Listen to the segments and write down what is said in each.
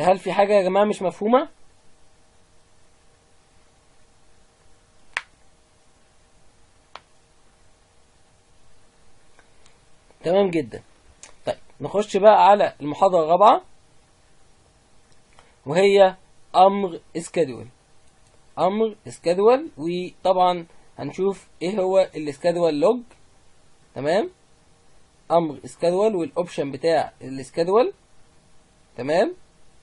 هل في حاجة يا جماعة مش مفهومة؟ تمام جدا. طيب نخش بقى على المحاضرة الرابعة، وهي أمر اسكادول. أمر اسكادول، وطبعا هنشوف ايه هو الاسكادول لوج. تمام، أمر اسكادول والأوبشن بتاع الاسكادول. تمام،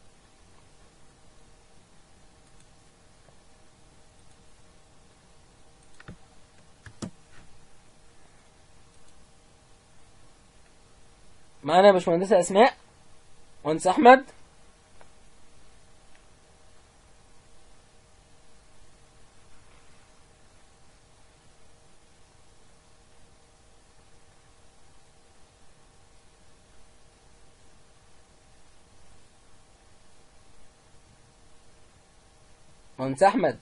معانا يا باشمهندسة أسماء، مهندس أحمد. مهندس أحمد.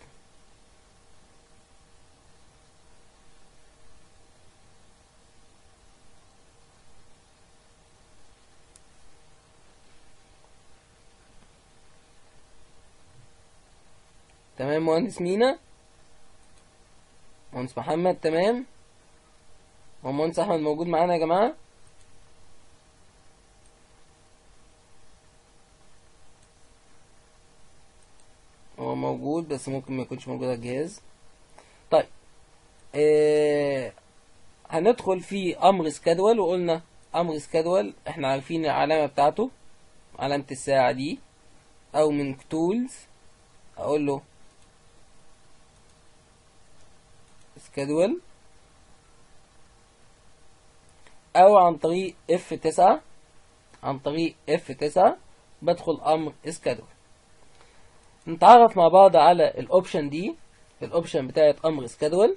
تمام، مهندس مينا، مهندس محمد. تمام، هو مهندس أحمد موجود معانا يا جماعة؟ هو موجود بس ممكن ما يكونش موجود على الجهاز. طيب هندخل في أمر سكادول، وقلنا أمر سكادول احنا عارفين العلامة بتاعته، علامة الساعة دي، أو من تولز أقول له سكادول، أو عن طريق F9. عن طريق F9 بدخل أمر سكادول. نتعرف مع بعض على الأوبشن دي، الأوبشن بتاعت أمر سكادول.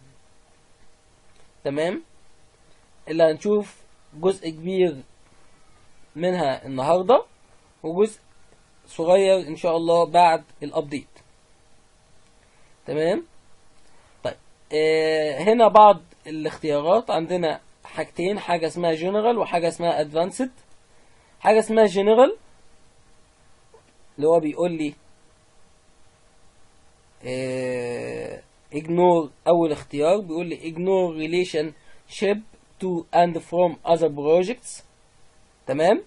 تمام، اللي هنشوف جزء كبير منها النهاردة، وجزء صغير إن شاء الله بعد الأبديت. تمام. طيب هنا بعض الاختيارات، عندنا حاجتين، حاجة اسمها جنرال وحاجة اسمها ادفانسد. حاجة اسمها جنرال اللي هو بيقول لي ignore، أول اختيار بيقول لي ignore relationship to and from other projects. تمام،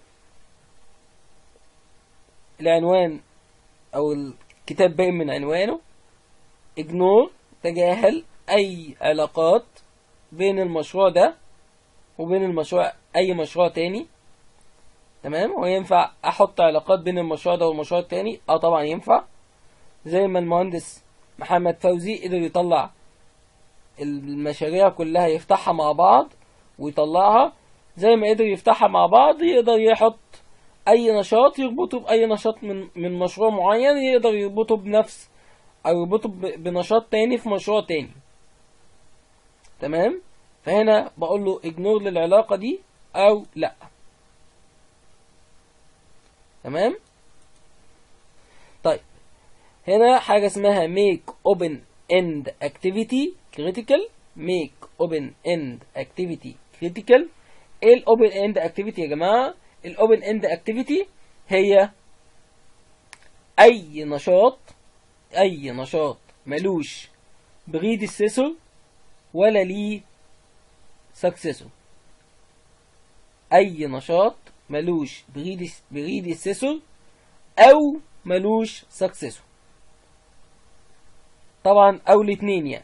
العنوان أو الكتاب باين من عنوانه ignore، تجاهل أي علاقات بين المشروع ده وبين المشروع أي مشروع تاني. تمام، وينفع أحط علاقات بين المشروع ده والمشروع التاني؟ طبعا ينفع، زي ما المهندس محمد فوزي قدر يطلع المشاريع كلها يفتحها مع بعض ويطلعها، زي ما قدر يفتحها مع بعض يقدر يحط أي نشاط يربطه بأي نشاط من مشروع معين، يقدر يربطه بنفس أو يربطه بنشاط تاني في مشروع تاني. تمام، فهنا بقول له ignore للعلاقة دي أو لأ. تمام. طيب هنا حاجة اسمها make open end activity critical. make open end activity critical. ايه ال open end activity يا جماعة؟ ال open end activity هي أي نشاط ملوش predecessor ولا ليه successor. أي نشاط ملوش predecessor أو ملوش successor، طبعا أو الاتنين يعني.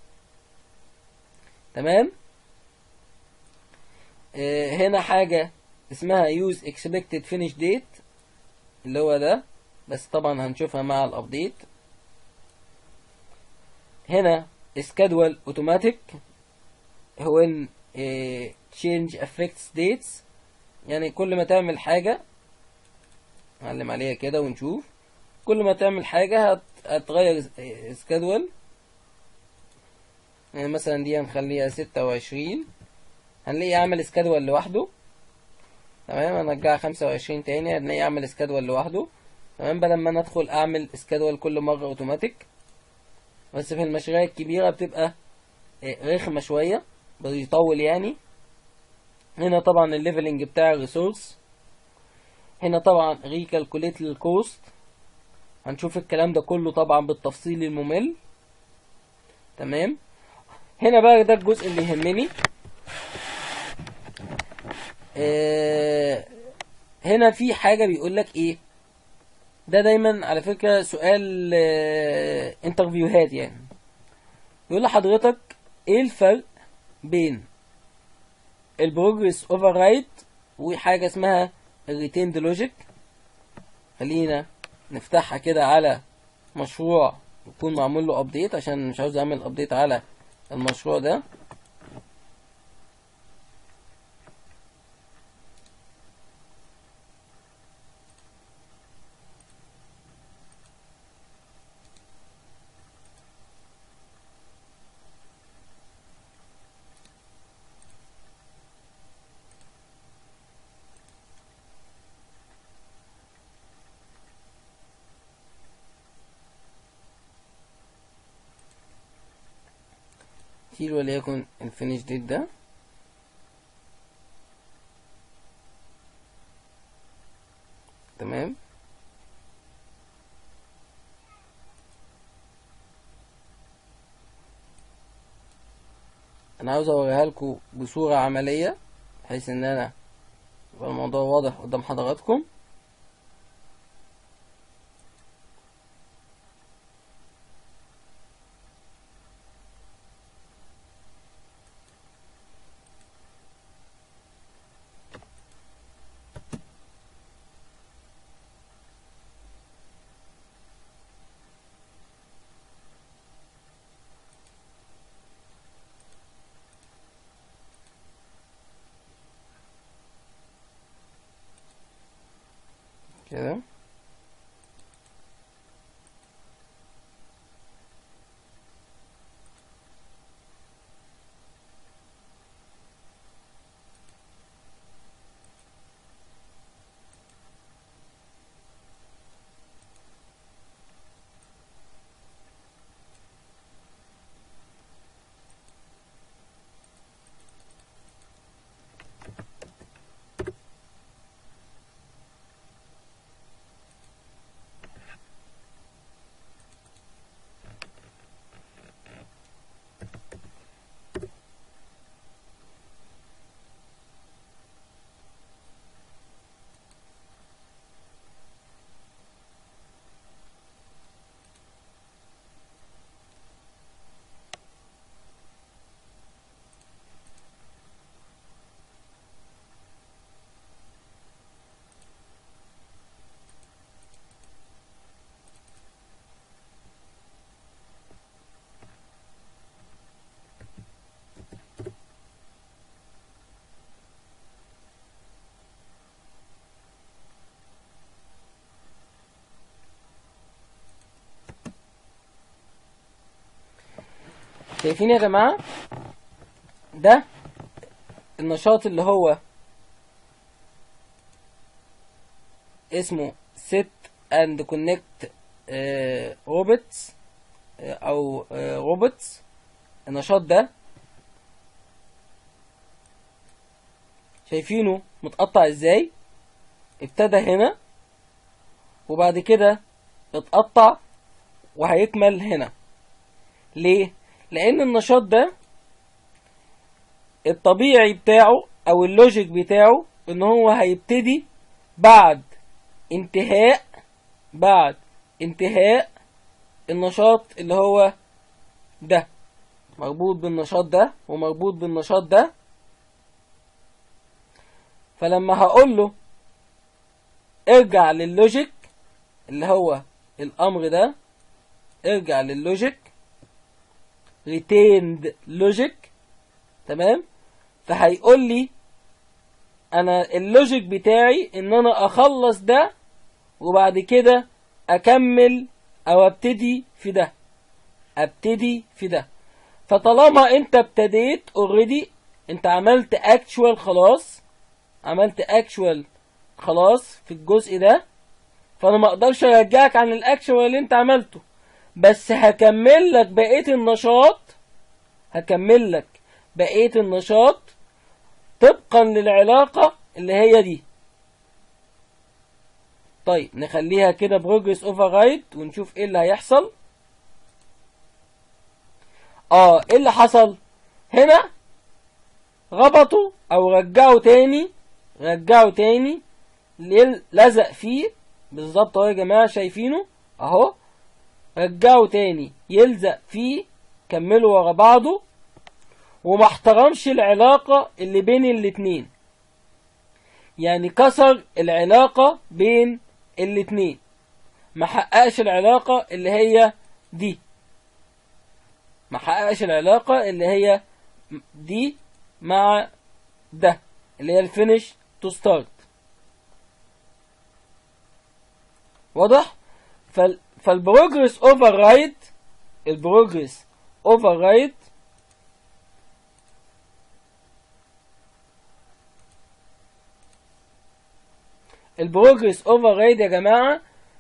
تمام. هنا حاجة اسمها use expected finish date اللي هو ده، بس طبعا هنشوفها مع الابديت. هنا schedule automatic when change affects dates، يعني كل ما تعمل حاجة، نعلم عليها كده ونشوف، كل ما تعمل حاجة هتغير schedule. يعني مثلا دي هنخليها 26، هنلاقي عمل schedule لوحده. تمام، هنرجع 25 تاني هنلاقي اعمل schedule لوحده. تمام، بدل ما ندخل اعمل schedule كل مرة اوتوماتيك. بس في المشاريع الكبيرة بتبقى رخمة شوية، بيطول يعني. هنا طبعا الليفلنج بتاع الريسورس، هنا طبعا ريكالكوليت الكوست، هنشوف الكلام ده كله طبعا بالتفصيل الممل. تمام. هنا بقى ده الجزء اللي يهمني. هنا في حاجة بيقول لك ايه، ده دايما على فكرة سؤال انترفيوهات يعني. يقول لحضرتك ايه الفرق بين البروجرس اوفر رايت وحاجة اسمها الريتيند لوجيك. خلينا نفتحها كده على مشروع يكون معمول له ابديت، عشان مش عاوز اعمل ابديت على المشروع ده. شيل وليكن الفينيش ديت ده. تمام. انا عاوز اوريها لكم بصورة عملية بحيث ان انا يبقى الموضوع واضح قدام حضراتكم. كده شايفين يا جماعة؟ ده النشاط اللي هو اسمه set and connect robots او robots. النشاط ده شايفينه متقطع ازاي؟ ابتدى هنا وبعد كده اتقطع وهيكمل هنا. ليه؟ لان النشاط ده الطبيعي بتاعه او اللوجيك بتاعه ان هو هيبتدي بعد انتهاء النشاط اللي هو ده، مربوط بالنشاط ده ومربوط بالنشاط ده. فلما هقول له ارجع لللوجيك اللي هو الامر ده، ارجع لللوجيك retained logic، تمام، فهيقول لي انا اللوجيك بتاعي ان انا اخلص ده وبعد كده اكمل او ابتدي في ده. فطالما انت ابتديت اوريدي، انت عملت اكشوال خلاص في الجزء ده، فانا ما اقدرش ارجعك عن الاكشوال اللي انت عملته، بس هكمل لك بقية النشاط طبقا للعلاقة اللي هي دي. طيب نخليها كده بروجرس اوفر رايد ونشوف ايه اللي هيحصل. ايه اللي حصل هنا؟ ربطوا او رجعوا تاني لزق فيه بالظبط اهو يا جماعه، شايفينه اهو، رجعوا تاني يلزق فيه، كملوا ورا بعضه، وما احترمش العلاقه اللي بين الاتنين، يعني كسر العلاقه بين الاتنين، ما حققش العلاقه اللي هي دي، ما حققش العلاقه اللي هي دي مع ده، اللي هي الفينش تو ستارت. واضح؟ فالبروجرس اوفر رايد، البروجرس اوفر رايد يا جماعه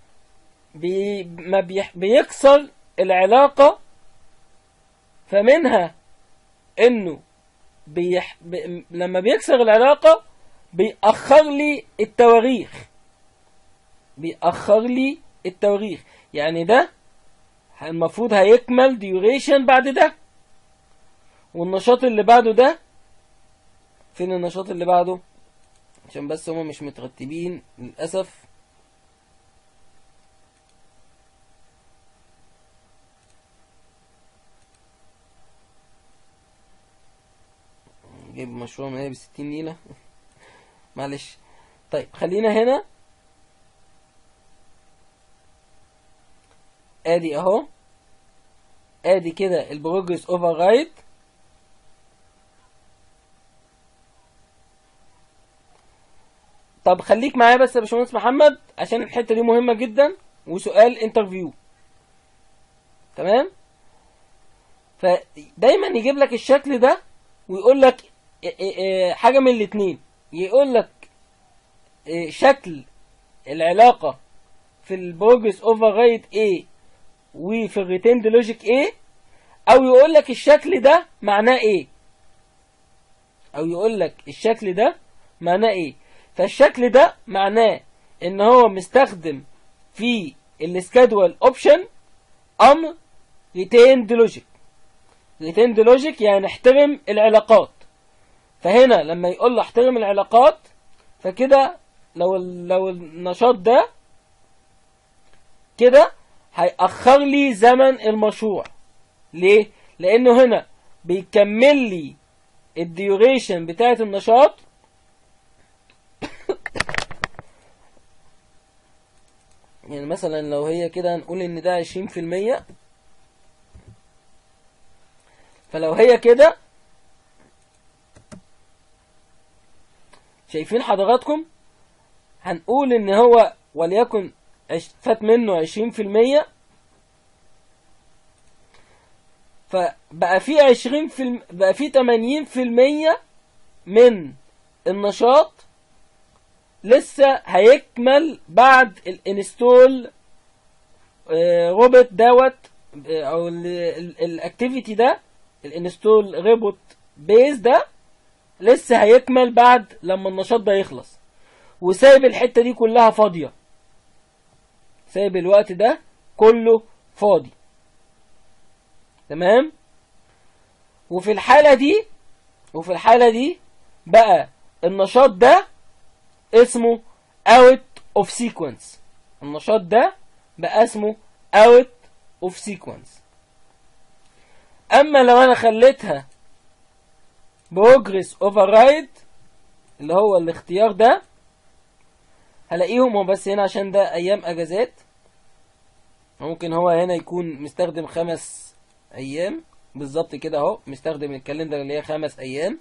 بيكسر العلاقه، فمنها انه لما بيكسر العلاقه بيأخر لي التواريخ، يعني ده المفروض هيكمل ديوريشن بعد ده، والنشاط اللي بعده ده فين؟ النشاط اللي بعده عشان بس هما مش مترتبين للأسف. جايب مشروع من هنا ب60 نيلة معلش. طيب خلينا هنا ادي اهو، ادي كده البروجرس اوفر رايد. طب خليك معايا بس يا باشمهندس محمد عشان الحته دي مهمه جدا وسؤال انترفيو. تمام؟ فدايما يجيب لك الشكل ده ويقول لك حاجه من الاتنين، يقول لك شكل العلاقه في البروجرس اوفر رايد ايه وفي الريتيند لوجيك ايه، او يقول لك الشكل ده معناه ايه، فالشكل ده معناه ان هو مستخدم في السكادول اوبشن امر ريتيند لوجيك، يعني احترم العلاقات. فهنا لما يقول له احترم العلاقات، فكده لو النشاط ده كده هيأخر لي زمن المشروع. ليه؟ لانه هنا بيكمل لي الديوريشن بتاعت النشاط يعني مثلا لو هي كده هنقول ان ده 20%، فلو هي كده شايفين حضراتكم، هنقول ان هو وليكن فات منه 20%، فبقى في 80% من النشاط لسه هيكمل بعد الانستول روبوت دوت او الاكتيفيتي ده، الانستول روبوت بيز ده لسه هيكمل بعد لما النشاط ده يخلص، وسايب الحتة دي كلها فاضية، سايب الوقت ده كله فاضي. تمام؟ وفي الحالة دي بقى النشاط ده اسمه out of sequence، النشاط ده بقى اسمه out of sequence. اما لو انا خليتها progress override اللي هو الاختيار ده، هلاقيهم هو بس هنا عشان ده ايام اجازات، ممكن هو هنا يكون مستخدم 5 ايام بالظبط كده اهو، مستخدم الكالندر اللي هي 5 ايام،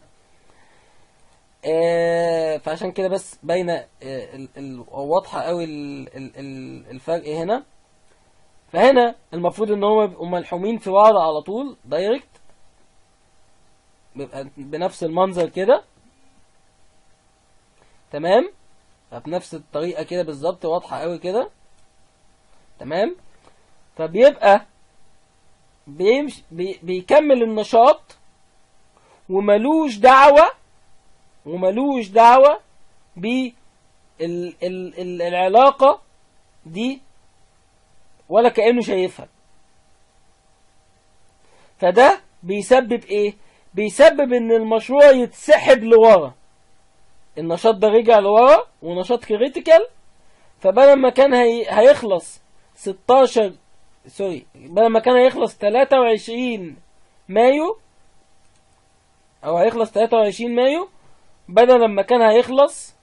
فعشان كده بس باينه واضحه قوي الفرق هنا. فهنا المفروض ان هو بيبقوا ملحومين في بعض على طول دايركت، بيبقى بنفس المنظر كده. تمام؟ بنفس الطريقه كده بالظبط، واضحه قوي كده. تمام؟ فبيبقى بيكمل النشاط وملوش دعوة بالعلاقة دي ولا كأنه شايفها. فده بيسبب ايه؟ بيسبب ان المشروع يتسحب لورا. النشاط ده رجع لورا ونشاط كريتيكال، فبدل ما كان هيخلص 16 بدل ما كان هيخلص 23 مايو او هيخلص 23 مايو، بدل ما كان هيخلص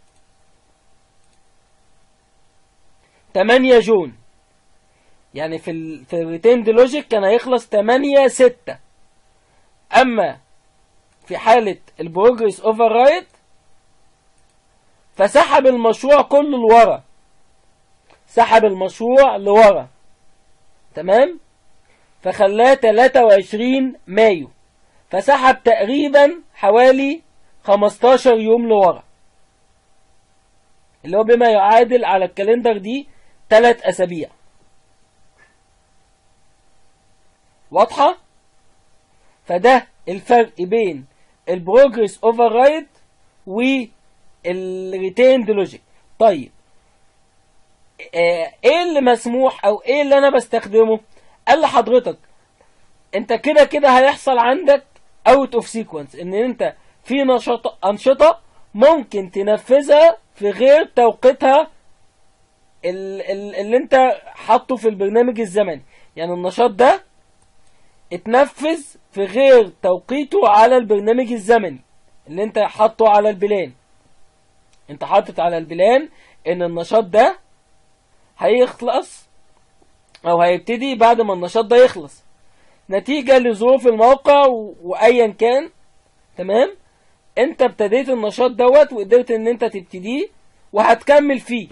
8 جون. يعني في الريتيند لوجيك كان هيخلص 8/6. اما في حالة البروجرس اوفر رايد فسحب المشروع كله لورا، سحب المشروع لورا، تمام، فخلاه 23 مايو، فسحب تقريبا حوالي 15 يوم لورا، اللي هو بما يعادل على الكالندر دي 3 أسابيع. واضحة؟ فده الفرق بين البروجرس اوفر رايد والريتيند لوجيك. طيب ايه اللي مسموح او ايه اللي انا بستخدمه؟ قال لحضرتك انت كده كده هيحصل عندك اوت اوف سيكونس، ان انت في انشطة ممكن تنفذها في غير توقيتها اللي انت حاطه في البرنامج الزمني. يعني النشاط ده اتنفذ في غير توقيته على البرنامج الزمني اللي انت حاطه على البلان. انت حاطط على البلان ان النشاط ده هيخلص او هيبتدي بعد ما النشاط ده يخلص نتيجة لظروف الموقع وايا كان، تمام. انت ابتديت النشاط دوت وقدرت ان انت تبتديه وهتكمل فيه،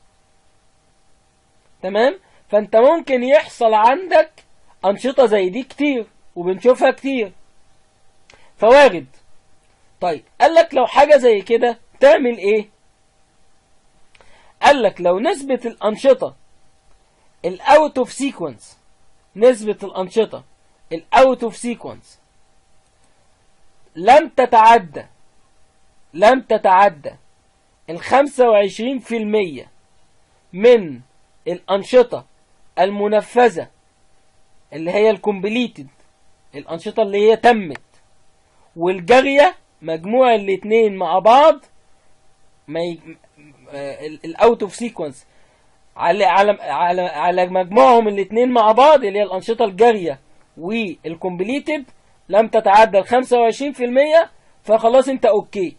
تمام. فانت ممكن يحصل عندك انشطة زي دي كتير وبنشوفها كتير، فوارد. طيب قالك لو حاجة زي كده تعمل ايه؟ قالك لو نسبة الانشطة الاوت اوف سيكونس، نسبة الانشطة الاوت اوف سيكونس لم تتعدى 25% من الانشطة المنفذة اللي هي الكومبليتد، الانشطة اللي هي تمت، والجارية، مجموع الاتنين مع بعض الاوت اوف سيكونس على مجموعهم الاتنين مع بعض اللي هي الانشطة الجارية والكومبليتد لم تتعدى 25%، فخلاص انت اوكي.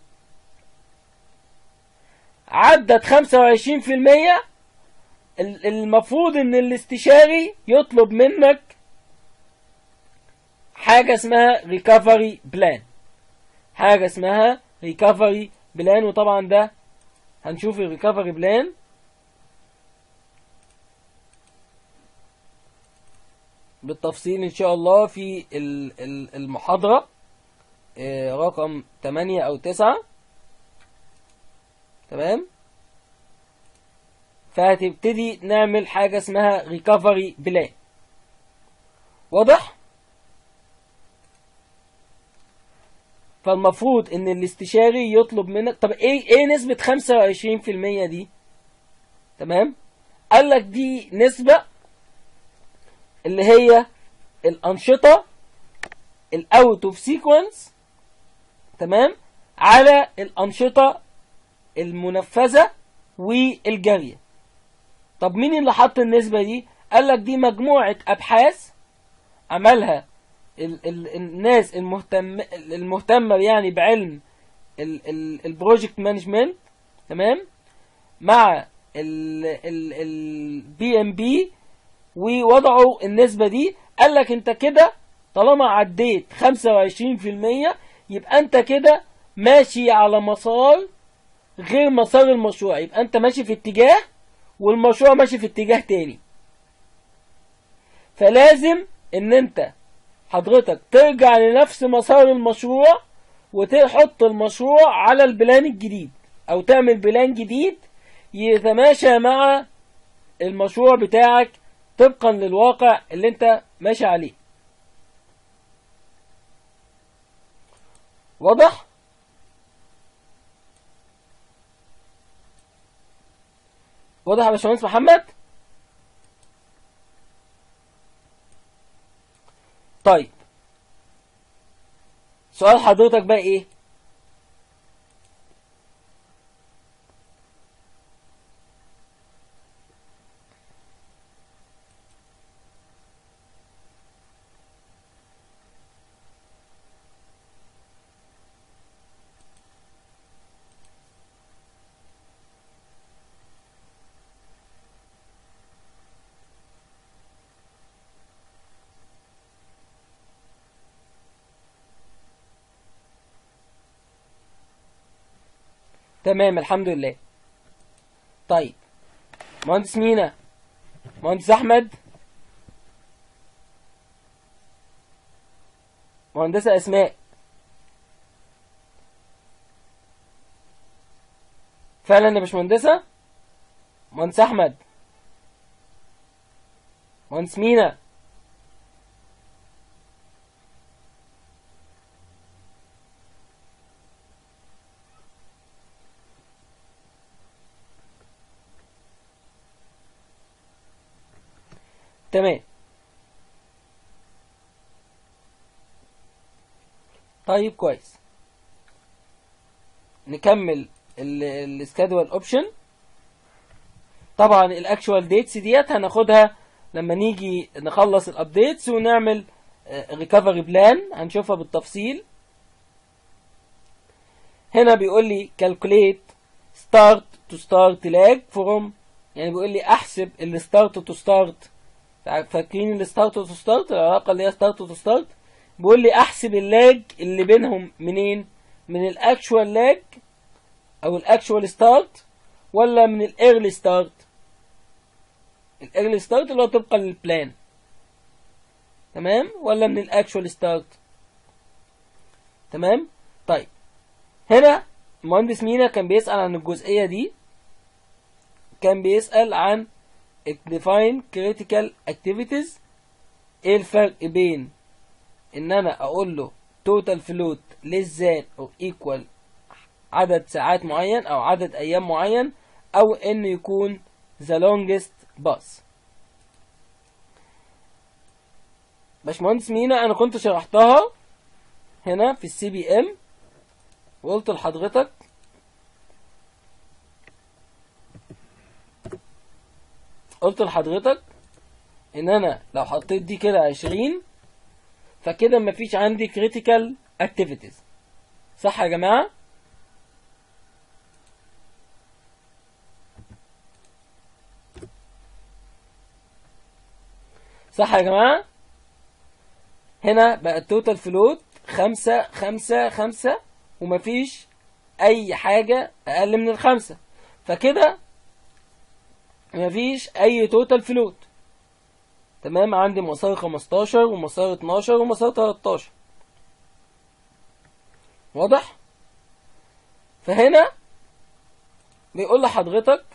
عدت 25%، المفروض ان الاستشاري يطلب منك حاجة اسمها ريكفري بلان، حاجة اسمها ريكفري بلان. وطبعا ده هنشوف الريكفري بلان بالتفصيل ان شاء الله في المحاضرة رقم 8 او 9، تمام. فهتبتدي نعمل حاجة اسمها ريكفري بلان. واضح؟ فالمفروض ان الاستشاري يطلب منك طب ايه نسبة 25% دي؟ تمام. قالك دي نسبة اللي هي الانشطة الاوت اوف سيكونس، تمام، على الانشطة المنفذة والجارية. طب مين اللي حط النسبة دي؟ قالك دي مجموعة ابحاث عملها الناس المهتمة يعني بعلم البروجكت مانجمنت، تمام، مع البي ام بي، ووضعوا النسبة دي. قالك انت كده طالما عديت 25% يبقى انت كده ماشي على مسار غير مسار المشروع، يبقى انت ماشي في اتجاه والمشروع ماشي في اتجاه تاني. فلازم ان انت حضرتك ترجع لنفس مسار المشروع وتحط المشروع على البلان الجديد، او تعمل بلان جديد يتماشى مع المشروع بتاعك طبقا للواقع اللي انت ماشي عليه. واضح؟ واضح يا باشمهندس محمد؟ طيب سؤال حضرتك بقى ايه؟ تمام الحمد لله. طيب مهندس مينا، مهندس احمد، مهندسة اسماء، فعلا يا باشمهندسة؟ مهندس احمد، مهندس مينا. تمام. طيب كويس، نكمل السكادول اوبشن. طبعا الاكشوال ديتس ديت هناخدها لما نيجي نخلص الابديتس ونعمل ريكفري بلان، هنشوفها بالتفصيل. هنا بيقول لي calculate start to start lag from، يعني بيقول لي احسب الستارت تو ستارت. فاكرين الستارت تو ستارت، العلاقه اللي هي ستارت تو ستارت؟ بيقول لي احسب اللاج اللي بينهم منين؟ من الاكشوال لاج او الاكشوال ستارت، ولا من الايرلي ستارت؟ الايرلي ستارت اللي هو طبقا للبلان، تمام، ولا من الاكشوال ستارت؟ تمام. طيب هنا المهندس مينا كان بيسأل عن الجزئية دي، كان بيسأل عن define critical activities. ايه الفرق بين ان انا اقول له total float less than or equal عدد ساعات معين او عدد ايام معين، او انه يكون the longest bus. باشمهندس مينا انا كنت شرحتها هنا في السي بي ام، وقلت لحضرتك ان انا لو حطيت دي كده 20 فكده مفيش عندي critical activities. صح يا جماعة؟ صح يا جماعة؟ هنا بقى التوتال فلوت 5 5 5 ومفيش اي حاجة اقل من الخمسة، فكده مفيش اي توتال فلوت. تمام، عندي مسار 15 ومسار 12 ومسار 13. واضح؟ فهنا بيقول لحضرتك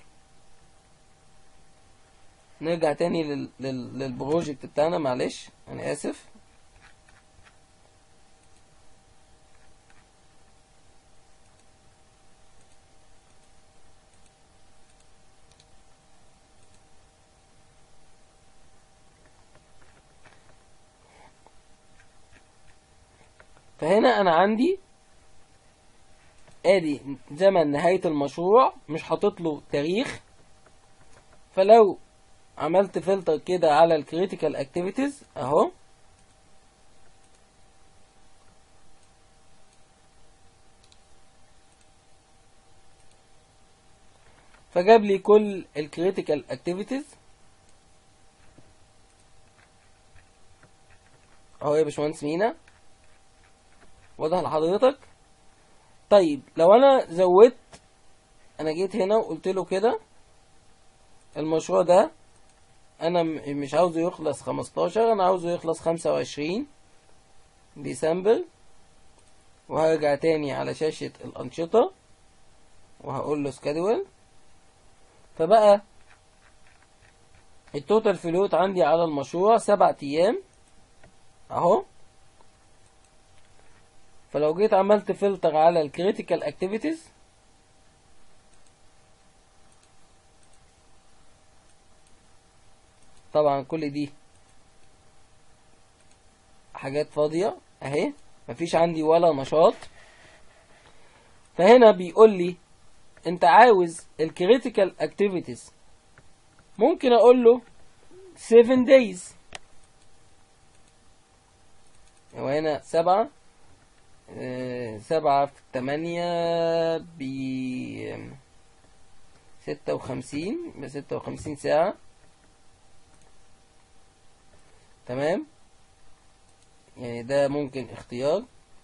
نرجع تاني للبروجكت بتاعنا، معلش انا اسف. فهنا انا عندي ادي زمن نهاية المشروع مش حاطط له تاريخ، فلو عملت فلتر كده على الكريتيكال اكتيفيتيز اهو، فجاب لي كل الكريتيكال اكتيفيتيز اهو يا باشمهندس مينا. واضح لحضرتك؟ طيب لو انا زودت، انا جيت هنا وقلت له كده المشروع ده انا مش عاوزه يخلص 15، انا عاوزه يخلص 25 ديسمبر، وهرجع تاني على شاشة الأنشطة وهقول له سكادول. فبقى التوتال فلوت عندي على المشروع 7 أيام اهو. فلو جيت عملت فلتر على الكريتيكال اكتيفيتيز طبعا كل دي حاجات فاضية اهي، مفيش عندي ولا نشاط. فهنا بيقول لي انت عاوز الكريتيكال اكتيفيتيز، ممكن اقول له 7 days. وهنا 7 7 في 8 ب 56 ساعة. تمام، يعني ده ممكن اختيار.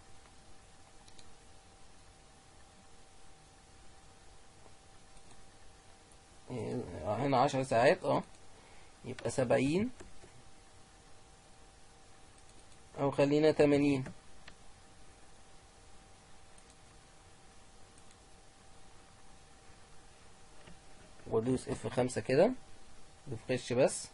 هنا 10 ساعات يبقى 70 او خلينا 80. وادوس F5 كده ريفريش بس.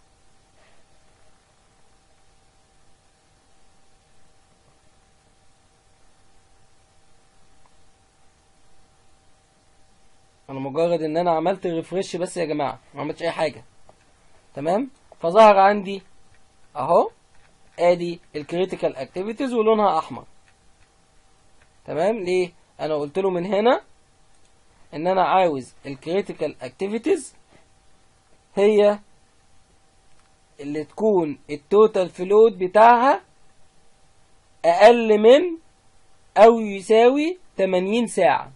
انا مجرد ان انا عملت ريفريش بس يا جماعه، ما عملتش اي حاجه. تمام، فظهر عندي اهو ادي الكريتيكال اكتيفيتيز ولونها احمر. تمام، ليه؟ انا قلت له من هنا ان انا عاوز الكريتيكال اكتيفيتيز هي اللي تكون التوتال فلود بتاعها اقل من او يساوي 80 ساعة.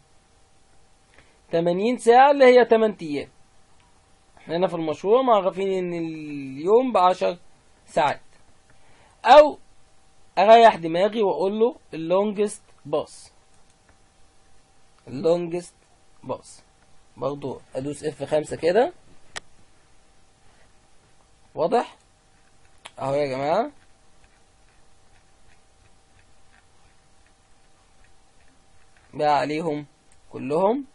80 ساعة اللي هي 8 ايام. هنا في المشروع معرفين ان اليوم ب10 ساعات. او اريح دماغي واقول له اللونجست باص. اللونجست باص برضو ادوس F5 كده. واضح اهو يا جماعة. بقى عليهم كلهم.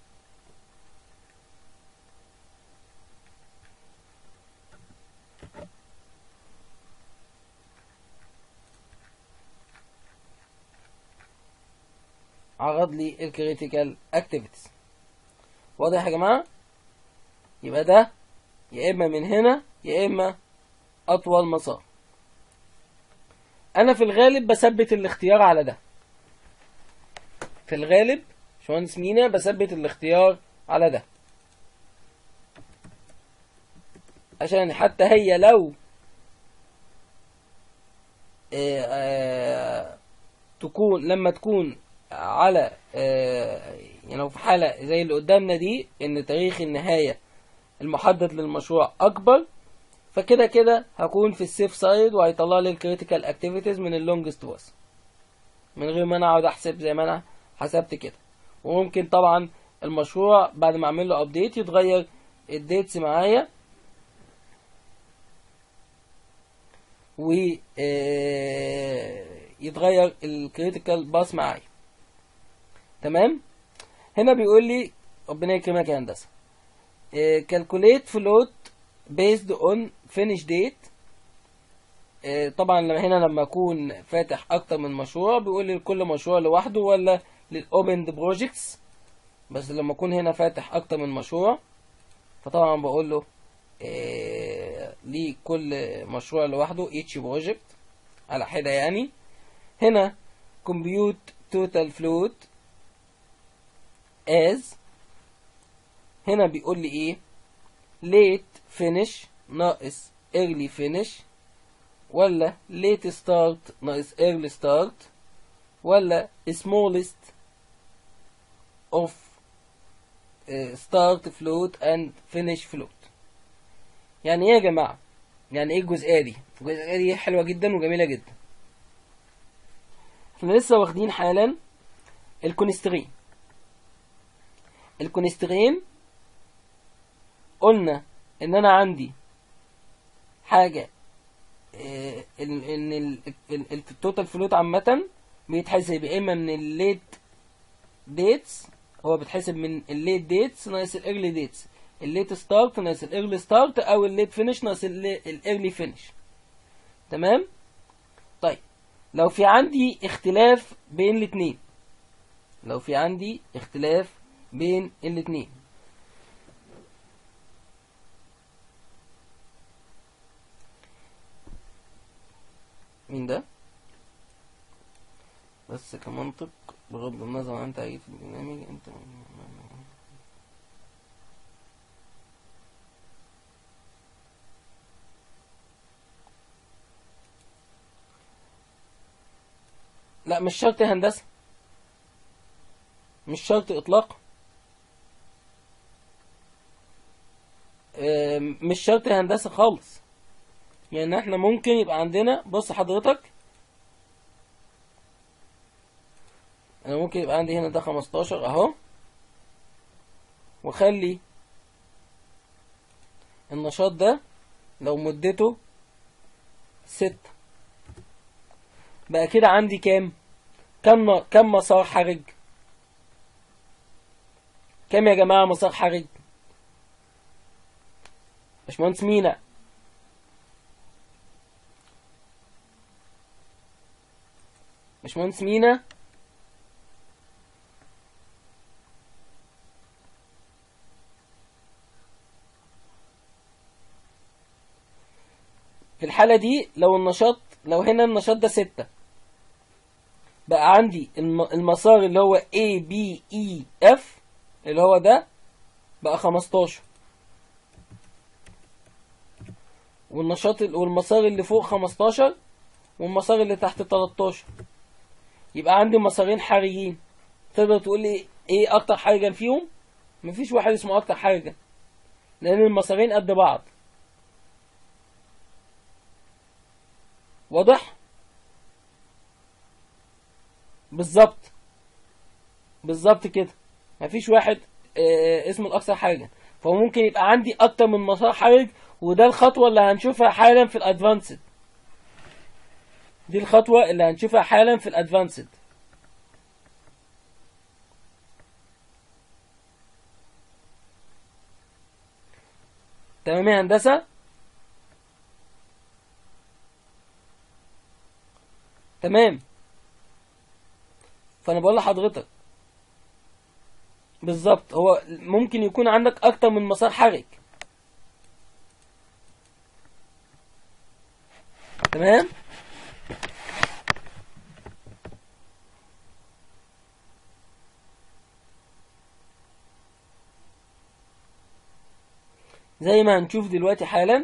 عرض لي الكريتيكال اكتيفيتيز. واضح يا جماعة؟ يبقى ده يا اما من هنا يا اما اطول مسار. انا في الغالب بثبت الاختيار على ده. في الغالب باشمهندس مينا بثبت الاختيار على ده، عشان حتى هي لو تكون لما تكون على يعني لو في حالة زي اللي قدامنا دي ان تاريخ النهاية المحدد للمشروع اكبر، فكده كده هكون في السيف سايد وهيطلع لي الكريتيكال اكتيفيتيز من اللونجست باس من غير ما انا اقعد احسب زي ما انا حسبت كده. وممكن طبعا المشروع بعد ما اعمل له ابديت يتغير الديتس معايا و يتغير الكريتيكال باس معايا. تمام، هنا بيقول لي ربنا يكرمك يا هندسه calculate float based on finish date. طبعا لما اكون فاتح اكتر من مشروع بيقول لي لكل مشروع لوحده ولا للاوبند بروجكتس. بس لما اكون هنا فاتح اكتر من مشروع فطبعا بقول له لكل مشروع لوحده each project على حدة يعني. هنا compute total float as. هنا بيقول لي ايه؟ late finish ناقص early finish، ولا late start ناقص early start، ولا smallest of start float and finish float. يعني ايه يا جماعة؟ يعني ايه الجزئية دي؟ الجزئية دي حلوة جدا وجميلة جدا. احنا لسه واخدين حالا الكونسترين. الكونسترين قلنا ان انا عندي حاجة ان التوتال فلوت عامة بيتحسب يا اما من الليت ديتس، هو بيتحسب من الليت ديتس ناقص الايرلي ديتس، الليت ستارت ناقص الايرلي ستارت، او الليت فينش ناقص الايرلي فينش. تمام؟ طيب لو في عندي اختلاف بين الاثنين، لو في عندي اختلاف بين الاثنين، مين ده؟ بس كمنطق بغض النظر عن تعريف البرنامج انت. لا مش شرط هندسة، مش شرط اطلاق. مش شرط هندسة خالص. يعني احنا ممكن يبقى عندنا، بص حضرتك، انا ممكن يبقى عندي هنا ده 15 اهو، وخلي النشاط ده لو مدته 6، بقى كده عندي كم مسار حرج؟ كم يا جماعة مسار حرج؟ باشمهندس مينا، باشمهندس مينا، في الحالة دي لو هنا النشاط ده 6، بقى عندي المسار اللي هو A B E F اللي هو ده بقى 15، والمسار اللي فوق 15، والمسار اللي تحت 13. يبقى عندي مسارين حرجين. تقدر تقول لي ايه اكتر حرجا فيهم؟ مفيش واحد اسمه اكتر حرجا، لان المسارين قد بعض. واضح؟ بالظبط، بالظبط كده. مفيش واحد اسمه الاكثر حرجا. فممكن يبقى عندي اكتر من مسار حرج، وده الخطوة اللي هنشوفها حالا في الادفانسد. دي الخطوة اللي هنشوفها حالا في الادفانسد. تمام يا هندسة؟ تمام. فانا بقول لحضرتك بالظبط، هو ممكن يكون عندك اكتر من مسار حرج. تمام. زي ما هنشوف دلوقتي حالا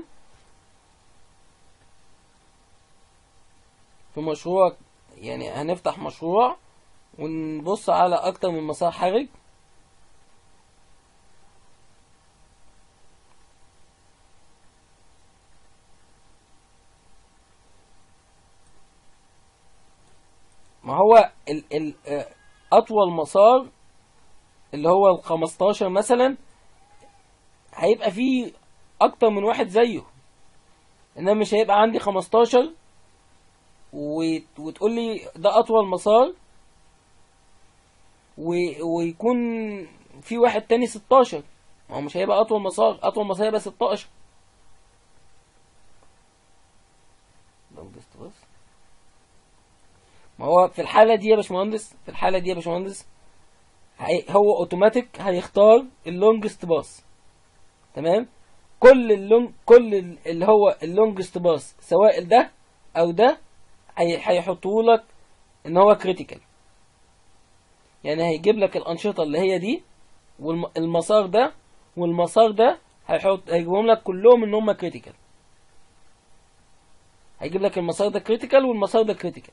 في مشروع، يعني هنفتح مشروع ونبص على اكتر من مسار حرج. ما هو اطول مسار اللي هو ال 15 مثلا هيبقى فيه اكتر من واحد زيه، انما مش هيبقى عندي 15 وتقول لي ده اطول مسار ويكون في واحد تاني 16. ما هو مش هيبقى اطول مسار، اطول مسار هيبقى 16. ما هو في الحالة دي يا باشمهندس، في الحالة دي يا باشمهندس هو اوتوماتيك هيختار اللونجست باس. تمام. كل اللي هو اللونجست باس سواء ده او ده هيحطوا لك ان هو كريتيكال. يعني هيجيب لك الانشطه اللي هي دي والمسار ده والمسار ده، هيجيبهم لك كلهم ان هم كريتيكال. هيجيب لك المسار ده كريتيكال والمسار ده كريتيكال،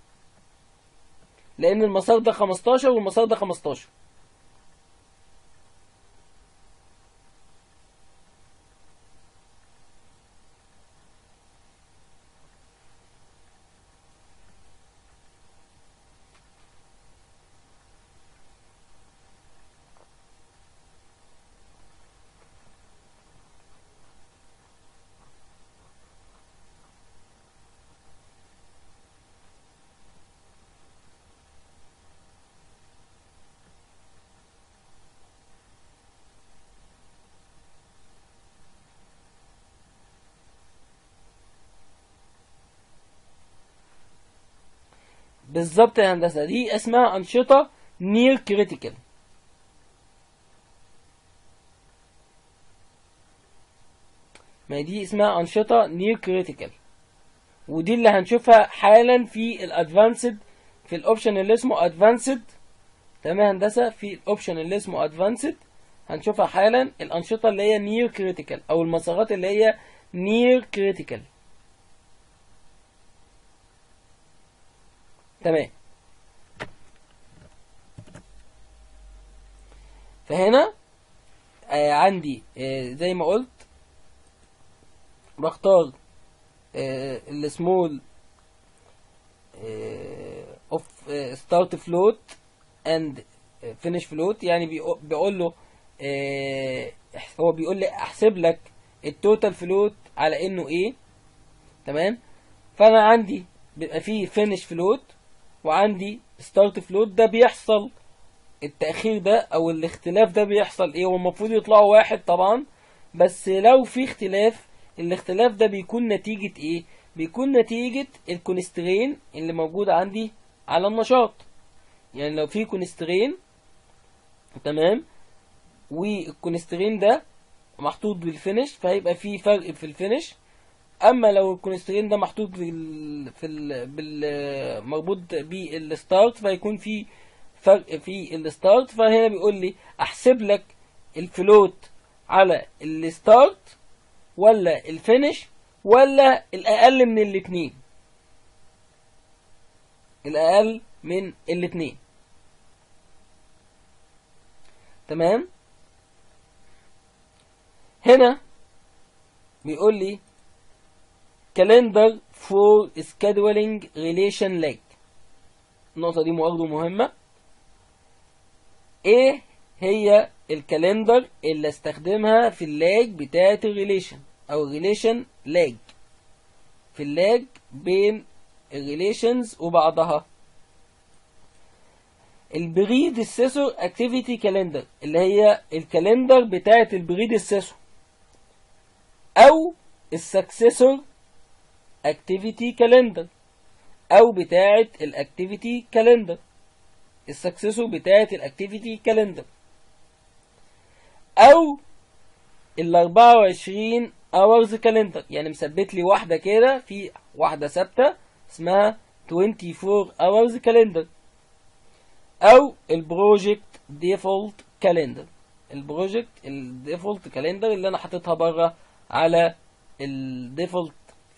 لان المسار ده 15 والمسار ده 15. بالظبط يا هندسه، دي اسمها انشطه نير كريتيكال. ما دي اسمها انشطه نير كريتيكال، ودي اللي هنشوفها حالا في الادفانسد في الاوبشن اللي اسمه ادفانسد. تمام يا هندسه، في الاوبشن اللي اسمه ادفانسد هنشوفها حالا، الانشطه اللي هي نير كريتيكال او المسارات اللي هي نير كريتيكال. تمام. فهنا عندي زي ما قلت بختار السمول اوف ستارت فلوت اند فينش فلوت، يعني بيقول له هو بيقول لي احسب لك التوتال فلوت على انه ايه. تمام. فانا عندي بيبقى فيه فينش فلوت وعندي ستارت فلوت. ده بيحصل التأخير ده او الاختلاف ده بيحصل ايه، هو المفروض يطلعوا واحد طبعا، بس لو في اختلاف الاختلاف ده بيكون نتيجة ايه، بيكون نتيجة الكونسترين اللي موجود عندي على النشاط. يعني لو في كونسترين، تمام، والكونسترين ده محطوط بالفينش فهيبقى في فرق في الفينش. اما لو الكونسترين ده محطوط مربوط بالستارت فيكون في فرق في الستارت. فهنا بيقول لي احسب لك الفلوت على الستارت ولا الفينش ولا الاقل من الاتنين، الاقل من الاتنين. تمام. هنا بيقول لي calendar for scheduling relation lag. النقطة دي برضه مهمة. ايه هي الكالندر اللي استخدمها في اللاج بتاعة الريليشن او الريليشن لاج، في اللاج بين الريليشنز وبعضها؟ البريديسيسور اكتيفيتي كالندر، اللي هي الكالندر بتاعة البريديسيسور، او السكسيسور اكتيفيتي كالندر، او بتاعة الاكتيفيتي كالندر، السكسيسور بتاعة الاكتيفيتي كالندر، او ال 24 hours كالندر. يعني مثبت لي واحدة كده، في واحدة ثابتة اسمها 24 hours كالندر، او البروجكت ديفولت كالندر. البروجكت الديفولت كالندر اللي انا حاططها بره على الديفولت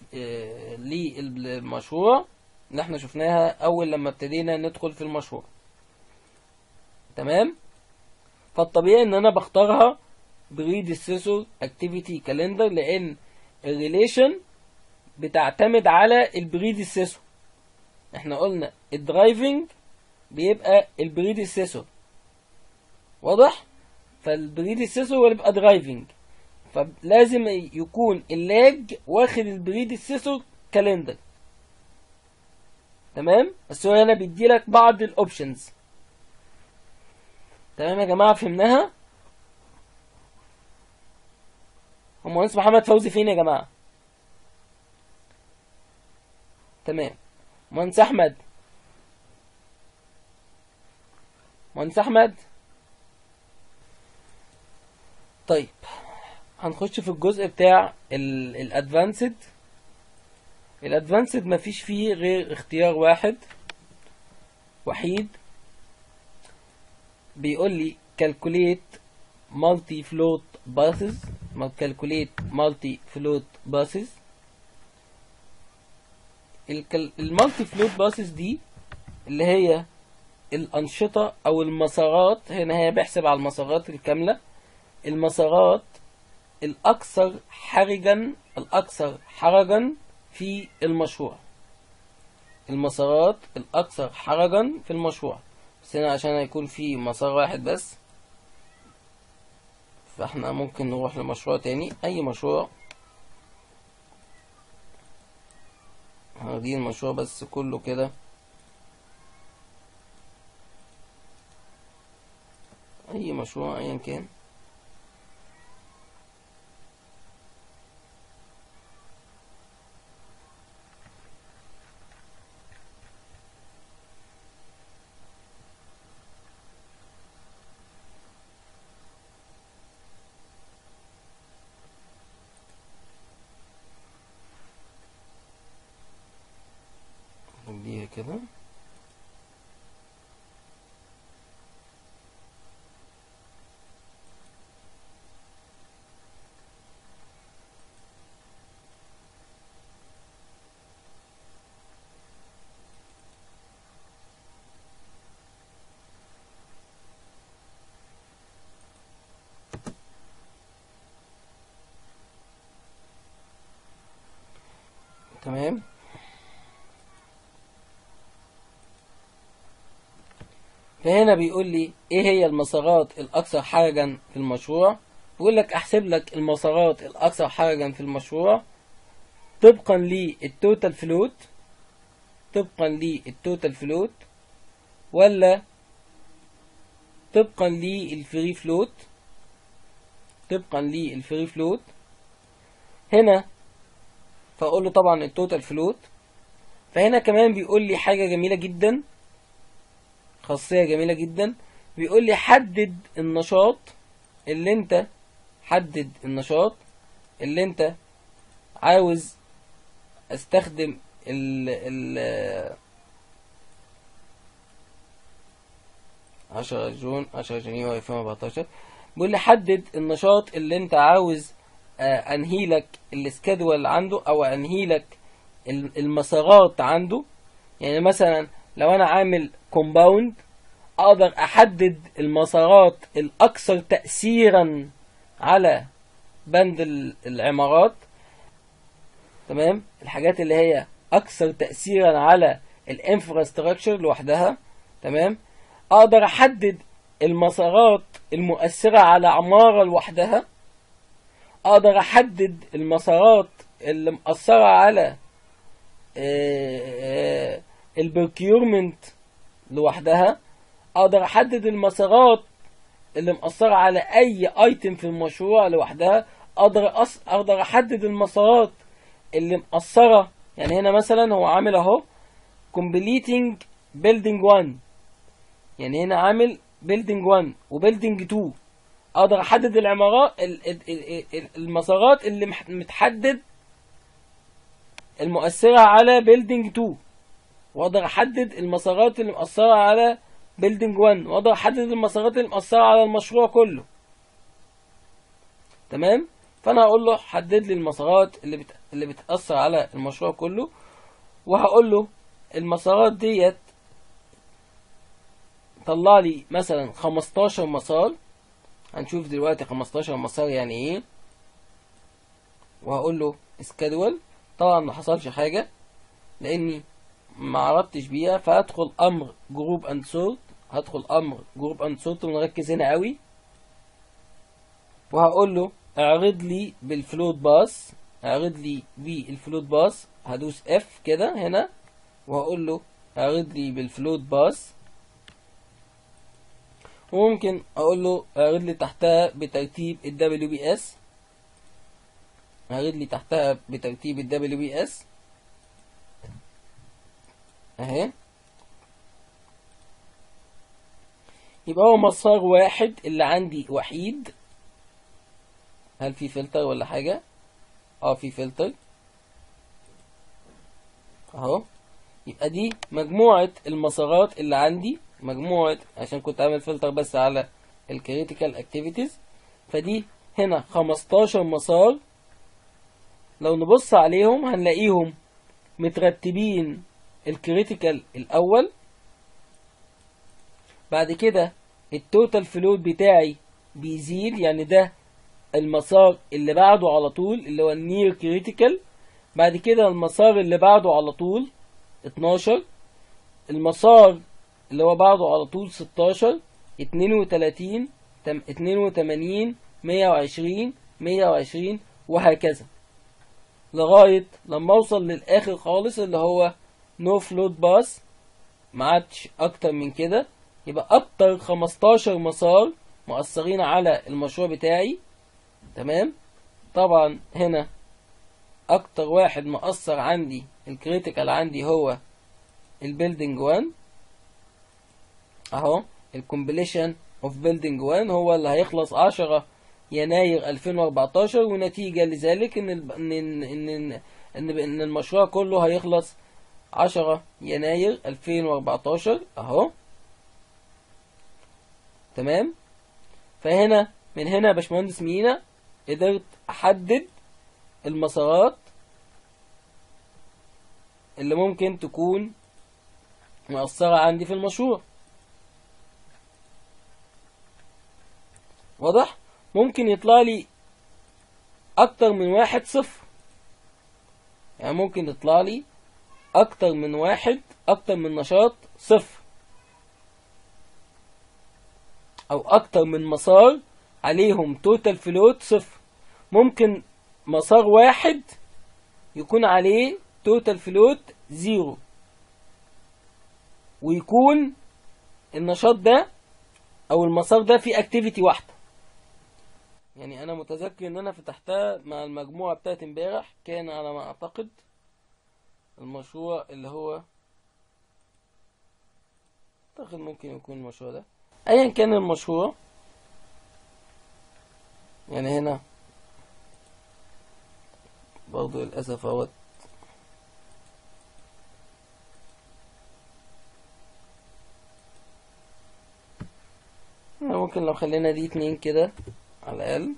للمشروع اللي احنا شفناها اول لما ابتدينا ندخل في المشروع. تمام. فالطبيعي ان انا بختارها predecessor activity calendar لان الريليشن بتعتمد على البريديسيسور. احنا قلنا الدرايفنج بيبقى البريديسيسور، واضح؟ فالبريديسيسور يبقى درايفنج، فلازم يكون اللاج واخد البريديسيسور كالندر. تمام. بس هو هنا بيديلك بعض الاوبشنز. تمام يا جماعه، فهمناها؟ هو مهندس محمد فوزي فين يا جماعه؟ تمام. مهندس احمد، مهندس احمد. طيب هنخش في الجزء بتاع الادفانسد. الادفانسد مفيش فيه غير اختيار واحد وحيد، بيقول لي calculate multi float buses. calculate multi float buses. المالتي فلوت باسز دي اللي هي الأنشطة أو المسارات. هنا هي بيحسب على المسارات الكاملة، المسارات الأكثر حرجا في المشروع، المسارات الأكثر حرجا في المشروع. بس هنا عشان هيكون في مسار واحد بس فاحنا ممكن نروح لمشروع تاني، أي مشروع. هدي المشروع بس كله كده، أي مشروع أيا كان. نديها كده. تمام. فهنا بيقول لي ايه هي المسارات الاكثر حرجا في المشروع. بيقول لك احسب لك المسارات الاكثر حرجا في المشروع طبقا للتوتال فلوت، طبقا للتوتال فلوت، ولا طبقا للفري فلوت، طبقا للفري فلوت. هنا فاقول له طبعا التوتال فلوت. فهنا كمان بيقول لي حاجة جميلة جدا، خاصية جميلة جدا. بيقول لي حدد النشاط اللي انت، حدد النشاط اللي انت عاوز استخدم ال 10 جون 10 جنيوري 2014. بيقول لي حدد النشاط اللي انت عاوز انهي لك السكادول عنده، او انهي لك المسارات عنده. يعني مثلا لو انا عامل كومباوند، اقدر احدد المسارات الاكثر تأثيرا على بند العمارات. تمام، الحاجات اللي هي اكثر تأثيرا على الانفراستراكشر لوحدها. تمام، اقدر احدد المسارات المؤثرة على عمارة لوحدها. اقدر احدد المسارات اللي مؤثرة على البركيورمنت لوحدها. اقدر احدد المسارات اللي مؤثرة على اي ايتم في المشروع لوحدها. اقدر احدد المسارات اللي مؤثرة. يعني هنا مثلا هو عامل اهو completing building 1، يعني هنا عامل building 1 و building 2. اقدر احدد العمارات المسارات اللي متحدد المؤثرة على building 2، واقدر احدد المسارات اللي مؤثرة على building 1، واقدر احدد المسارات اللي مؤثرة على المشروع كله. تمام، فانا هقول له حدد لي المسارات اللي بتأثر على المشروع كله، وهقول له المسارات ديت طلع لي مثلا 15 مسار. هنشوف دلوقتي 15 مسار يعني ايه. وهقول له schedule. طبعا ما حصلش حاجة لاني ما عرفتش بيها، فهدخل امر جروب اند سورت. هدخل امر جروب اند سورت ونركز هنا قوي. وهقول له اعرض لي بالفلوت باس، اعرض لي بالفلوت باس. هدوس اف كده هنا وهقول له اعرض لي بالفلوت باس. وممكن اقول له اعرض لي تحتها بترتيب الدبليو بي اس، اعرض لي تحتها بترتيب الدبليو بي اس اهي. يبقى هو مسار واحد اللي عندي وحيد. هل في فلتر ولا حاجة؟ في فلتر اهو. يبقى دي مجموعة المسارات اللي عندي، مجموعة، عشان كنت عامل فلتر بس على الكريتيكال اكتيفيتيز. فدي هنا 15 مسار. لو نبص عليهم هنلاقيهم مترتبين الكريتيكال الاول، بعد كده التوتال فلوت بتاعي بيزيد، يعني ده المسار اللي بعده على طول اللي هو النير كريتيكال. بعد كده المسار اللي بعده على طول 12، المسار اللي هو بعده على طول 16، 32، 82، 120، 120، وهكذا لغاية لما اوصل للآخر خالص اللي هو نو فلوت باس. ما عادش اكتر من كده. يبقى اكتر 15 مسار مؤثرين على المشروع بتاعي. تمام، طبعا هنا اكتر واحد مؤثر عندي الكريتيكال عندي هو البيلدينج 1 اهو. الكومبليشن اوف بيلدينج 1 هو اللي هيخلص 10 يناير 2014، ونتيجة لذلك ان المشروع كله هيخلص 10 يناير 2014 اهو. تمام، فهنا من هنا يا باشمهندس مينا قدرت احدد المسارات اللي ممكن تكون مؤثرة عندي في المشروع. واضح؟ ممكن يطلع لي اكتر من واحد صفر. يعني ممكن يطلع لي اكتر من واحد، اكتر من نشاط صفر، او اكتر من مسار عليهم توتال فلوت صفر. ممكن مسار واحد يكون عليه توتال فلوت زيرو، ويكون النشاط ده او المسار ده فيه اكتيفيتي واحدة. يعني انا متذكر ان انا فتحتها مع المجموعة بتاعت امبارح، كان على ما اعتقد المشروع اللي هو اعتقد ممكن يكون المشروع ده، ايا كان المشروع. يعني هنا برضو للأسف اهوت ممكن لو خلينا دي 2 كده على الأقل،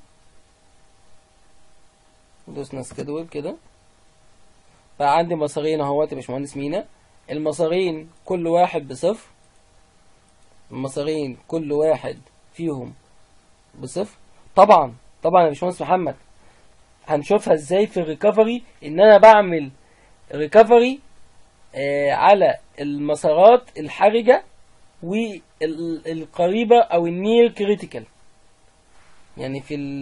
دوسنا سكادول كده، بقى عندي مسارين اهوت يا باشمهندس مينا. المسارين كل واحد بصفر، المسارين كل واحد فيهم بصفر. طبعا يا باشمهندس محمد هنشوفها ازاي في الريكفري، ان انا بعمل ريكفري على المسارات الحرجة والقريبة او النير كريتيكال. يعني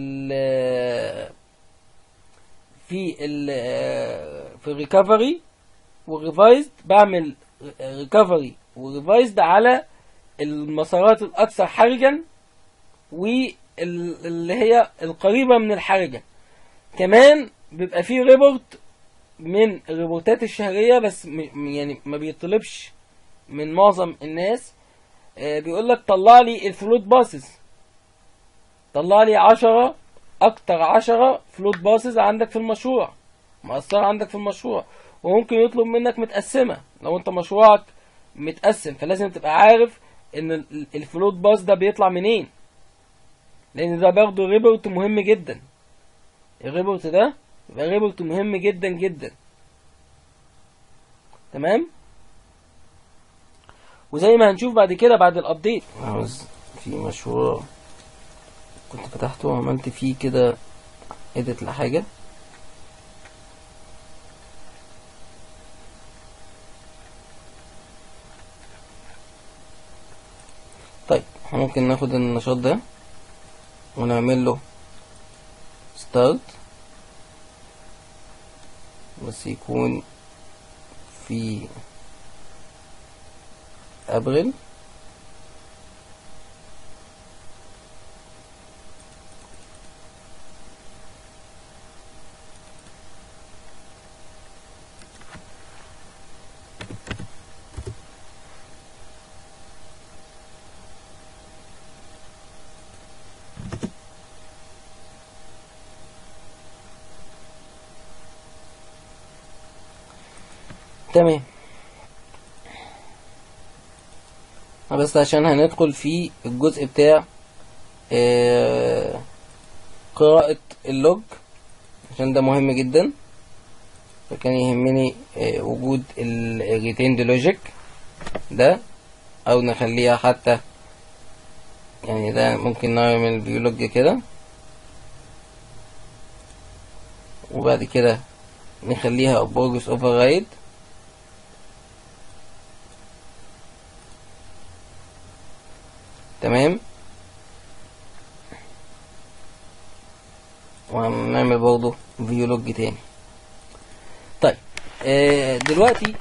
في الريكفري والريفايزد بعمل ريكفري وريفايزد على المسارات الاكثر حرجا واللي هي القريبة من الحرجة. كمان بيبقى فيه ريبورت من الريبورتات الشهرية، بس يعني ما بيطلبش من معظم الناس. بيقول لك طلع لي الفلوت باسز، طلع لي 10 اكتر 10 فلوت باسز عندك في المشروع، مؤثرة عندك في المشروع. وممكن يطلب منك متقسمة، لو انت مشروعك متقسم فلازم تبقى عارف ان الفلوت باس ده بيطلع منين، لان ده برضه ريبورت مهم جدا. الريبورت ده يبقى ريبورت مهم جدا جدا. تمام. وزي ما هنشوف بعد كده بعد الابديت، عاوز في مشروع كنت فتحته وعملت فيه كده اديت لحاجة. طيب ممكن ناخد النشاط ده ونعمل له ستارت، بس يكون في ابريل. تمام. بس عشان هندخل في الجزء بتاع قراءة اللوج، عشان ده مهم جدا، فكان يهمني وجود الريتيند لوجيك ده، او نخليها حتى يعني ده ممكن نعمل فيو لوج كده، وبعد كده نخليها بروجرس اوفر رايد. تمام. وهنعمل برضه فيو لوج تاني. طيب دلوقتي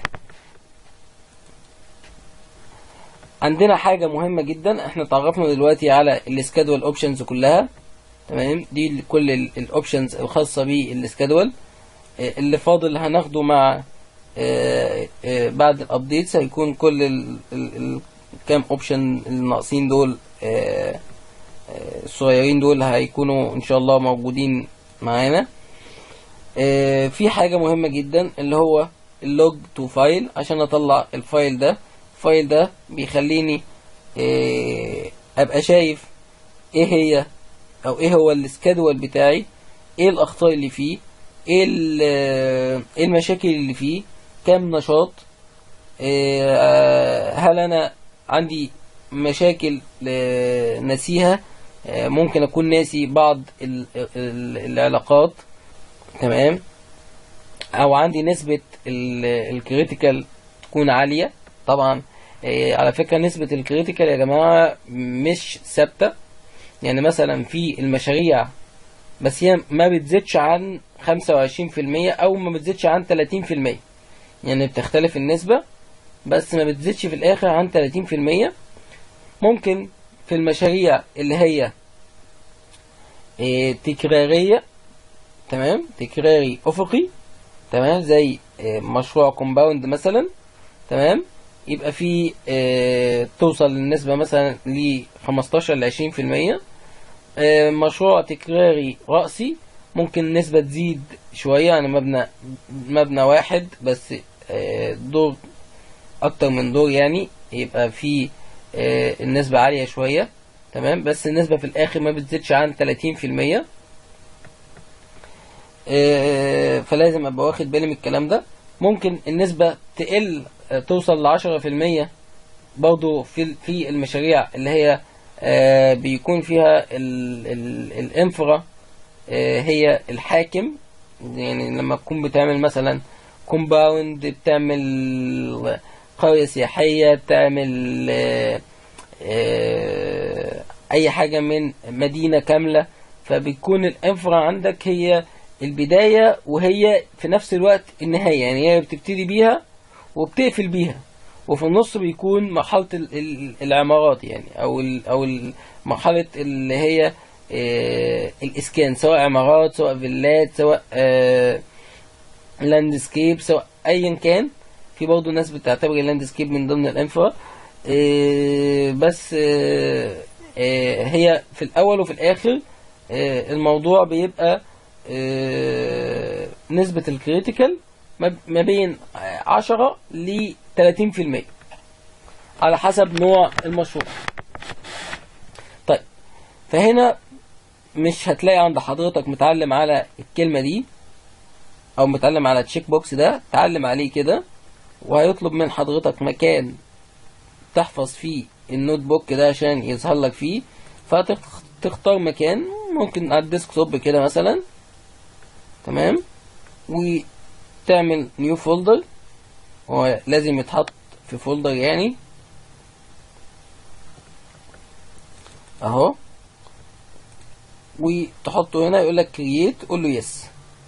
عندنا حاجة مهمة جدا. احنا تعرفنا دلوقتي على السكادول اوبشنز كلها. تمام. دي كل الاوبشنز الخاصة بالسكادول. اللي فاضل هناخده مع بعد الابديتس، هيكون كل الكام اوبشن الناقصين دول الصغيرين دول هيكونوا ان شاء الله موجودين معانا. في حاجة مهمة جدا اللي هو اللوج تو فايل. عشان اطلع الفايل ده، الفايل ده بيخليني ابقى شايف ايه هي او ايه هو السكادول بتاعي، ايه الاخطاء اللي فيه، ايه المشاكل اللي فيه، كام نشاط، هل انا عندي مشاكل ناسيها، ممكن اكون ناسي بعض العلاقات. تمام. او عندي نسبة الكريتيكال تكون عالية. طبعا على فكرة نسبة الكريتيكال يا جماعة مش ثابتة، يعني مثلا في المشاريع بس هي ما بتزيدش عن 25% او ما بتزيدش عن 30%، يعني بتختلف النسبة بس ما بتزيدش في الاخر عن 30%. ممكن في المشاريع اللي هي تكرارية، تمام، تكراري افقي، تمام، زي مشروع كومباوند مثلا، تمام، يبقى في توصل النسبة مثلا ل 15 ل 20%. مشروع تكراري رأسي ممكن النسبة تزيد شوية، يعني مبنى واحد بس دور أكتر من دور، يعني يبقى في النسبة عالية شوية، تمام، بس النسبة في الآخر ما بتزيدش عن 30%. فلازم أبقى واخد بالي من الكلام ده. ممكن النسبة تقل توصل ل10% برضو في المشاريع اللي هي بيكون فيها الانفرا هي الحاكم، يعني لما تكون بتعمل مثلا كومباوند، بتعمل قرية سياحية، بتعمل اي حاجة من مدينة كاملة، فبتكون الانفرا عندك هي البداية وهي في نفس الوقت النهاية، يعني هي بتبتدي بيها وبتقفل بيها، وفي النص بيكون مرحلة العمارات، يعني او مرحلة اللي هي الاسكان، سواء عمارات سواء فيلات سواء لاندسكيب سواء ايا كان. في برضه ناس بتعتبر اللاندسكيب من ضمن الانفرا، بس هي في الاول وفي الاخر الموضوع بيبقى نسبة الكريتيكال ما بين 10 ل 30% على حسب نوع المشروع. طيب، فهنا مش هتلاقي عند حضرتك متعلم على الكلمة دي او متعلم على التشيك بوكس ده، تعلم عليه كده، وهيطلب من حضرتك مكان تحفظ فيه النوت بوك ده عشان يظهر لك فيه. فتختار مكان ممكن على الديسكتوب كده مثلا، تمام، وتعمل نيو فولدر، هو لازم يتحط في فولدر يعني اهو، وتحطه هنا يقول لك كرييت، قول له يس،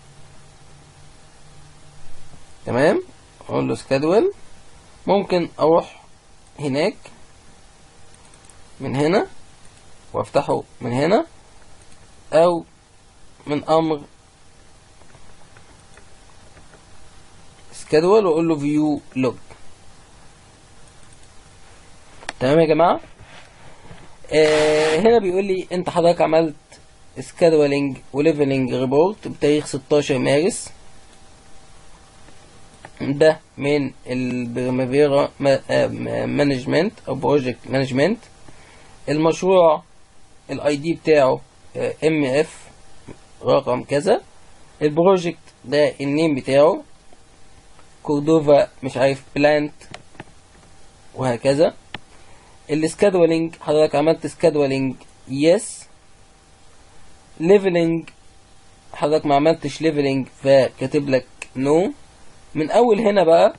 تمام، اقول له سكادول. ممكن اروح هناك من هنا وافتحه من هنا، او من امر سكادول واقول له فيو لوج. تمام يا جماعه. هنا بيقول لي انت حضرتك عملت سكادولينج وليفلنج ريبورت بتاريخ 16 مارس، ده من البريمافيرا مانجمنت او بروجكت مانجمنت. المشروع الاي دي بتاعه ام اف رقم كذا، البروجكت ده النيم بتاعه كوردوفا مش عارف بلانت، وهكذا. السكادولينج حضرتك عملت سكادولينج يس، ليفلنج حضرتك ما عملتش ليفلنج فكاتب لك نو. من اول هنا بقى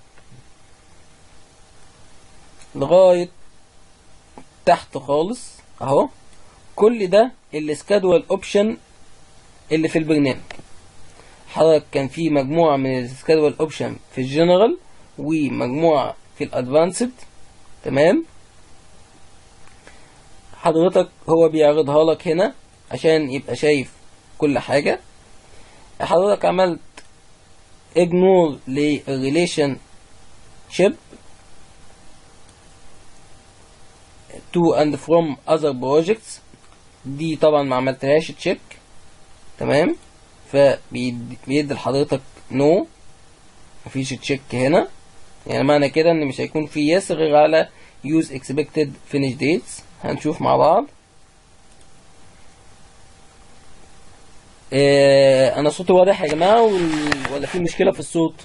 لغاية تحت خالص اهو، كل ده السكادول اوبشن اللي في البرنامج. حضرتك كان في مجموعة من السكادول اوبشن في الجنرال ومجموعة في الادفانسد، تمام. حضرتك هو بيعرضها لك هنا عشان يبقى شايف كل حاجة. حضرتك عملت ignore للريليشن شيب to and from other projects، دي طبعا ما عملتهاش تشيك، تمام، فبيدي لحضرتك نو، مفيش تشيك هنا، يعني معنى كده ان مش هيكون في يس غير على use expected finish dates. هنشوف مع بعض. انا صوتي واضح يا جماعه ولا في مشكله في الصوت؟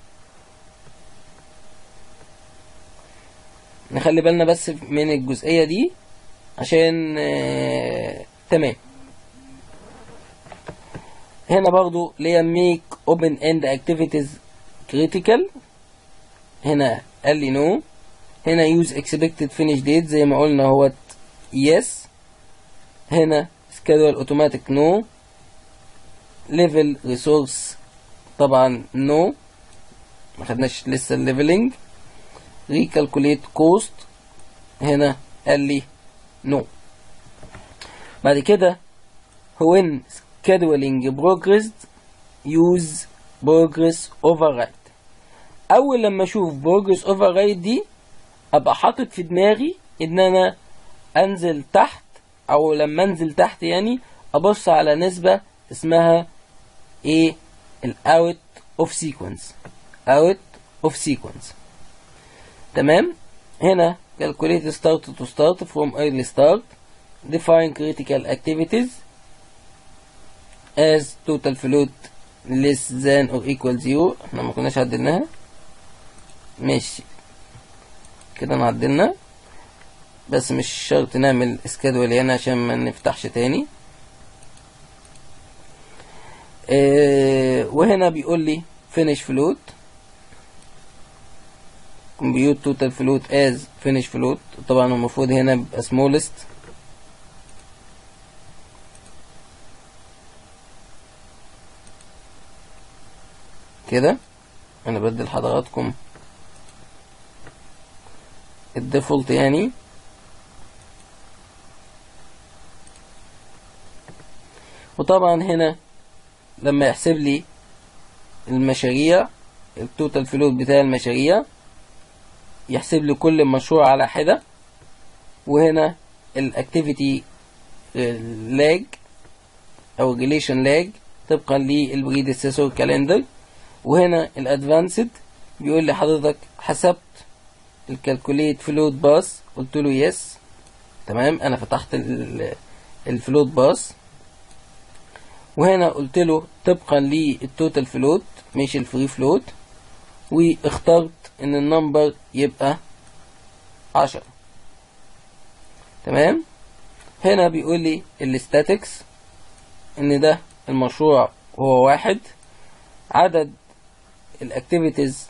نخلي بالنا بس من الجزئيه دي عشان تمام. هنا برضو ليا make open end activities critical، هنا قال لي no. هنا use expected finish date زي ما قلنا هو yes. هنا schedule automatic no. level resource طبعا no، ما خدناش لسه الليفلنج. recalculate cost هنا قال لي no. بعد كده when scheduling progress use progress override. اول لما اشوف progress override دي ابقى حاطط في دماغي ان انا انزل تحت، او لما انزل تحت يعني ابص على نسبة اسمها ايه؟ الاوت اوف سيكونس. out of sequence. تمام. هنا calculate start to start from early start. define critical activities as total float less than or equal 0. احنا ما كناش عدلناها، ماشي كده نعدلنا، بس مش شرط نعمل schedule هنا عشان ما نفتحش تاني. وهنا بيقول لي finish float compute total float as finish float. طبعا المفروض هنا بيبقى smallest. كده انا بدي لحضراتكم الديفولت يعني. وطبعا هنا لما يحسب لي المشاريع التوتال فلوت بتاع المشاريع يحسب لي كل مشروع على حدة. وهنا الاكتيفيتي لاج او ريليشن لاج طبقا للبريديسيسور كالندر. وهنا الادفانسد بيقول لي حضرتك حسبت الكالكوليت فلوت باس، قلت له يس تمام، انا فتحت الفلوت باس. وهنا قلت له طبقا للتوتال فلوت مش الفري فلوت، واخترت ان النمبر يبقى 10. تمام. هنا بيقول لي الستاتكس ان ده المشروع هو 1، عدد الاكتيفيتيز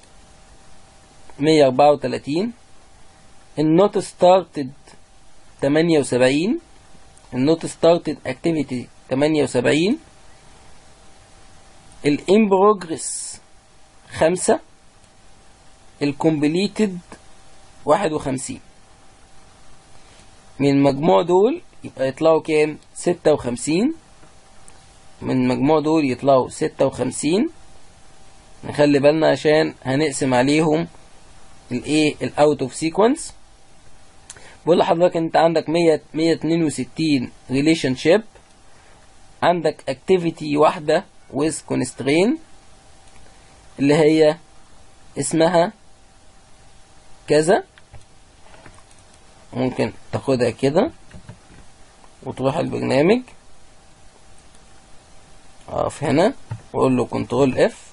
134، النوت ستارتد 78، النوت ستارتد اكتيفيتي 78، الان بروجرس 5، الكومبليتد 51. من المجموع دول يبقى يطلعوا كام؟ 56. من المجموع دول يطلعوا 56. نخلي بالنا عشان هنقسم عليهم الايه؟ الاوت اوف سيكونس. بقول لحضرتك انت عندك 162 ريليشن شيب، عندك اكتيفيتي واحده with constraint اللي هي اسمها كذا. ممكن تاخدها كده وتروح البرنامج، اقف هنا واقول له كنترول اف،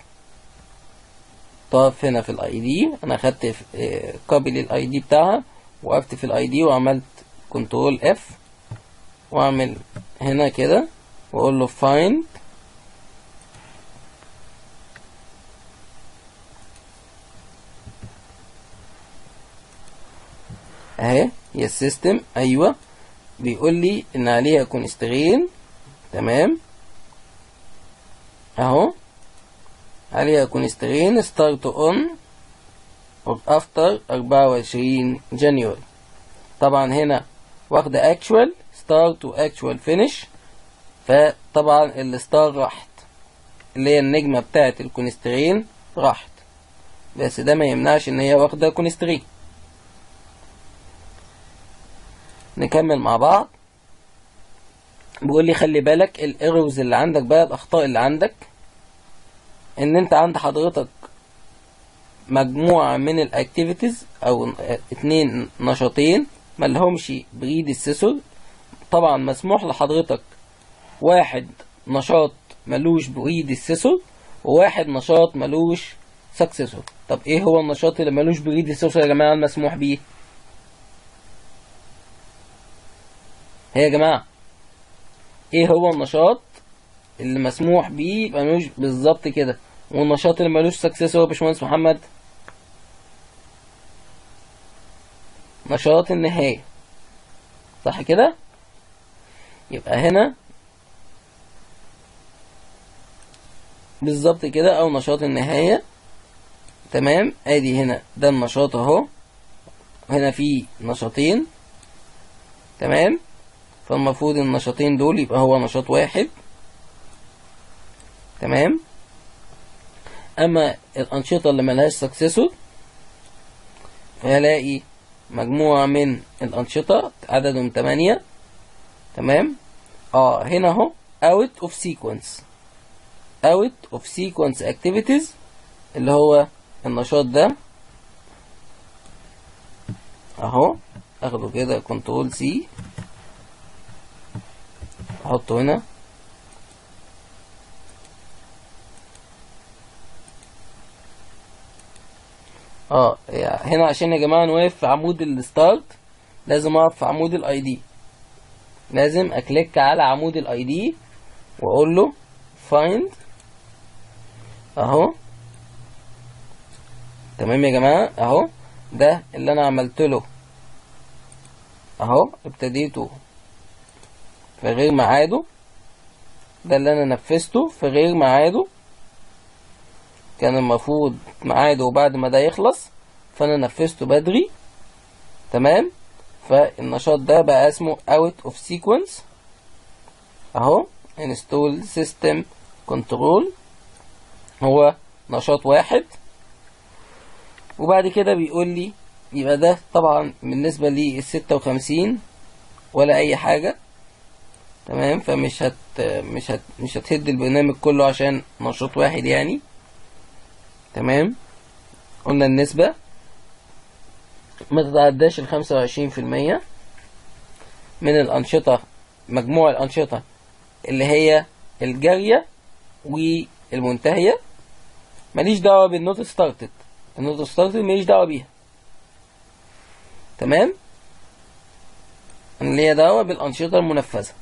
تقف هنا في الاي دي. انا خدت كوبي للاي دي بتاعها، وقفت في الاي دي وعملت كنترول اف، واعمل هنا كده واقول له find اهي هي السيستم. ايوه بيقول لي ان عليها كونسترين. تمام اهو عليها كونسترين start on or after 24 جانيوري. طبعا هنا واخده actual start و actual finish، فطبعا الستار راحت اللي هي النجمه بتاعه الكونسترين راحت، بس ده ما يمنعش ان هي واخده كونسترين. نكمل مع بعض. بيقول لي خلي بالك الايرورز اللي عندك بقى، الاخطاء اللي عندك، ان انت عند حضرتك مجموعة من الاكتيفيتيز او 2 نشاطين ملهمش بريديسيسور. طبعا مسموح لحضرتك 1 نشاط ملوش بريديسيسور و1 نشاط ملوش سكسيسور. طب ايه هو النشاط اللي ملوش بريديسيسور يا جماعة المسموح بيه؟ هي يا جماعة ايه هو النشاط اللي مسموح بيه ملوش بالظبط كده؟ والنشاط اللي ملوش سكسسور يا باشمهندس محمد نشاط النهاية، صح كده؟ يبقى هنا بالظبط كده، او نشاط النهاية. تمام، ادي هنا ده النشاط اهو، هنا في نشاطين. تمام، فالمفروض النشاطين دول يبقى هو نشاط واحد. تمام، اما الانشطة اللي ملهاش سكسسور فهلاقي مجموعة من الانشطة عددهم 8. تمام، هنا اهو out of sequence activities اللي هو النشاط ده اهو، اخده كده كنترول سي احطه هنا. يعني هنا عشان يا جماعة نوقف في عمود الستارت لازم اقف في عمود الاي دي، لازم اكليك على عمود الاي دي واقول له find اهو. تمام يا جماعة، اهو ده اللي انا عملت له اهو، ابتديته في غير ميعاده، ده اللي انا نفذته في غير ميعاده، كان المفروض ميعاده وبعد ما ده يخلص فانا نفذته بدري. تمام، فالنشاط ده بقى اسمه out of sequence اهو install system control، هو نشاط واحد. وبعد كده بيقول لي يبقى ده طبعا بالنسبة لي 56 ولا اي حاجة. تمام، فمش مش هتهد البرنامج كله عشان نشاط واحد يعني. تمام، قلنا النسبة ما تتعداش 25% من الأنشطة، مجموع الأنشطة اللي هي الجارية والمنتهية. ماليش دعوة بالنوت ستارتد، النوت ستارتد ماليش دعوة بيها. تمام، أنا ليا دعوة بالأنشطة المنفذة.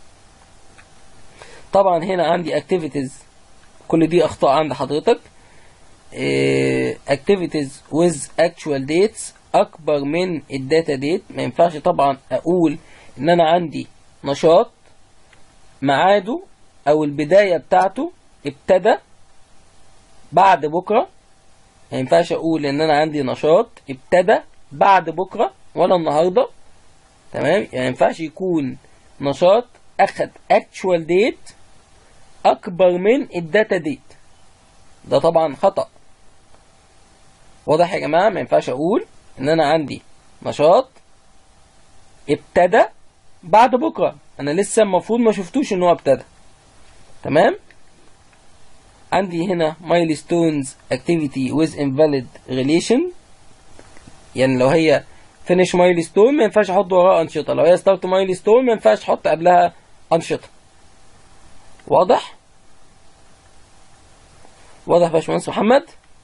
طبعا هنا عندي activities، كل دي أخطاء عند حضرتك. activities with actual dates أكبر من الداتا ديت. ما ينفعش طبعا أقول إن أنا عندي نشاط ميعاده أو البداية بتاعته ابتدى بعد بكرة. ما ينفعش أقول إن أنا عندي نشاط ابتدى بعد بكرة ولا النهاردة. تمام، يعني ما ينفعش يكون نشاط أخد actual date أكبر من الداتا ديت، ده طبعا خطأ. واضح يا جماعة؟ ما ينفعش أقول إن أنا عندي نشاط ابتدى بعد بكرة، أنا لسه المفروض ما شفتوش إن هو ابتدى. تمام، عندي هنا milestones activity with invalid relation، يعني لو هي finish milestone ما ينفعش أحط وراها أنشطة، لو هي start milestone ما ينفعش أحط قبلها أنشطة. واضح؟ واضح يا باشمهندس محمد؟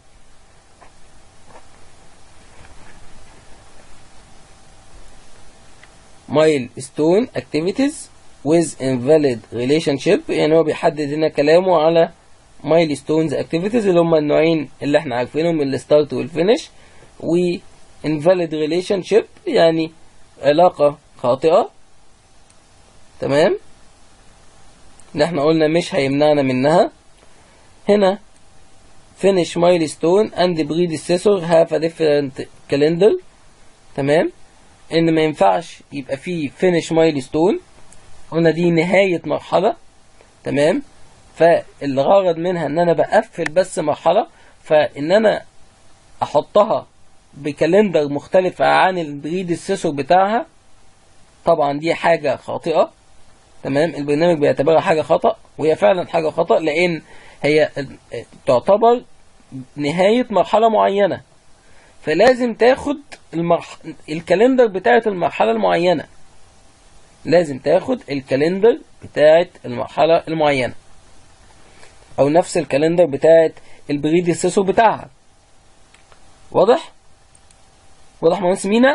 milestone activities with invalid relationship، يعني هو بيحدد هنا كلامه على milestones activities اللي هم النوعين اللي احنا عارفينهم، الستارت والفينش. و invalid relationship يعني علاقة خاطئة. تمام، اللي احنا قلنا مش هيمنعنا منها. هنا finish milestone and predecessor have a different calendar. تمام، ان ما ينفعش يبقى فيه finish milestone، قلنا دي نهاية مرحلة. تمام، فالغرض منها ان انا بقفل بس مرحلة، فان انا احطها بكالندر مختلف عن البريديسيسور بتاعها طبعا دي حاجة خاطئة. تمام، البرنامج بيعتبرها حاجة خطأ، وهي فعلا حاجة خطأ لان هي تعتبر نهاية مرحلة معينة، فلازم تاخد الكالندر بتاعت المرحلة المعينة، لازم تاخد الكالندر بتاعت المرحلة المعينة او نفس الكالندر بتاعت البريديسيسور بتاعها. واضح؟ واضح مهندس مينا؟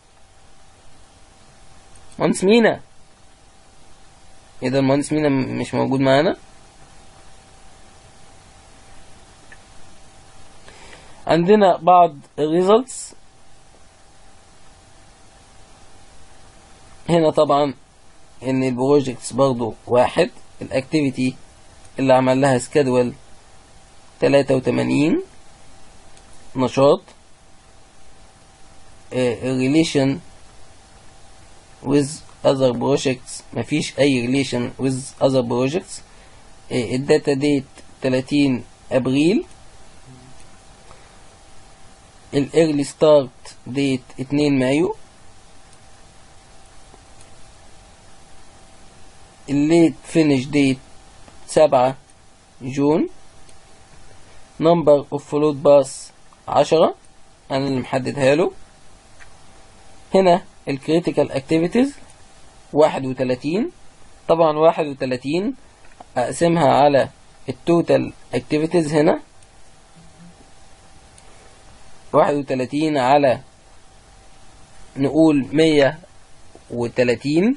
مهندس مينا؟ ايه ده، المهندس مينا مش موجود معانا؟ عندنا بعض results هنا. طبعا ان البروجكتس برضو واحد. الاكتيفيتي اللي عمل لها سكادول 83 نشاط. relation with other projects مفيش اي relation with other projects. الداتا ديت 30 ابريل. الايرلي ستارت ديت 2 مايو. الليت فينيش ديت 7 جون. نمبر اوف فلوت باس 10 انا اللي محددها له. هنا الكريتيكال اكتيفيتيز 31. طبعا 31 اقسمها على التوتال اكتيفيتيز. هنا 31 على نقول 130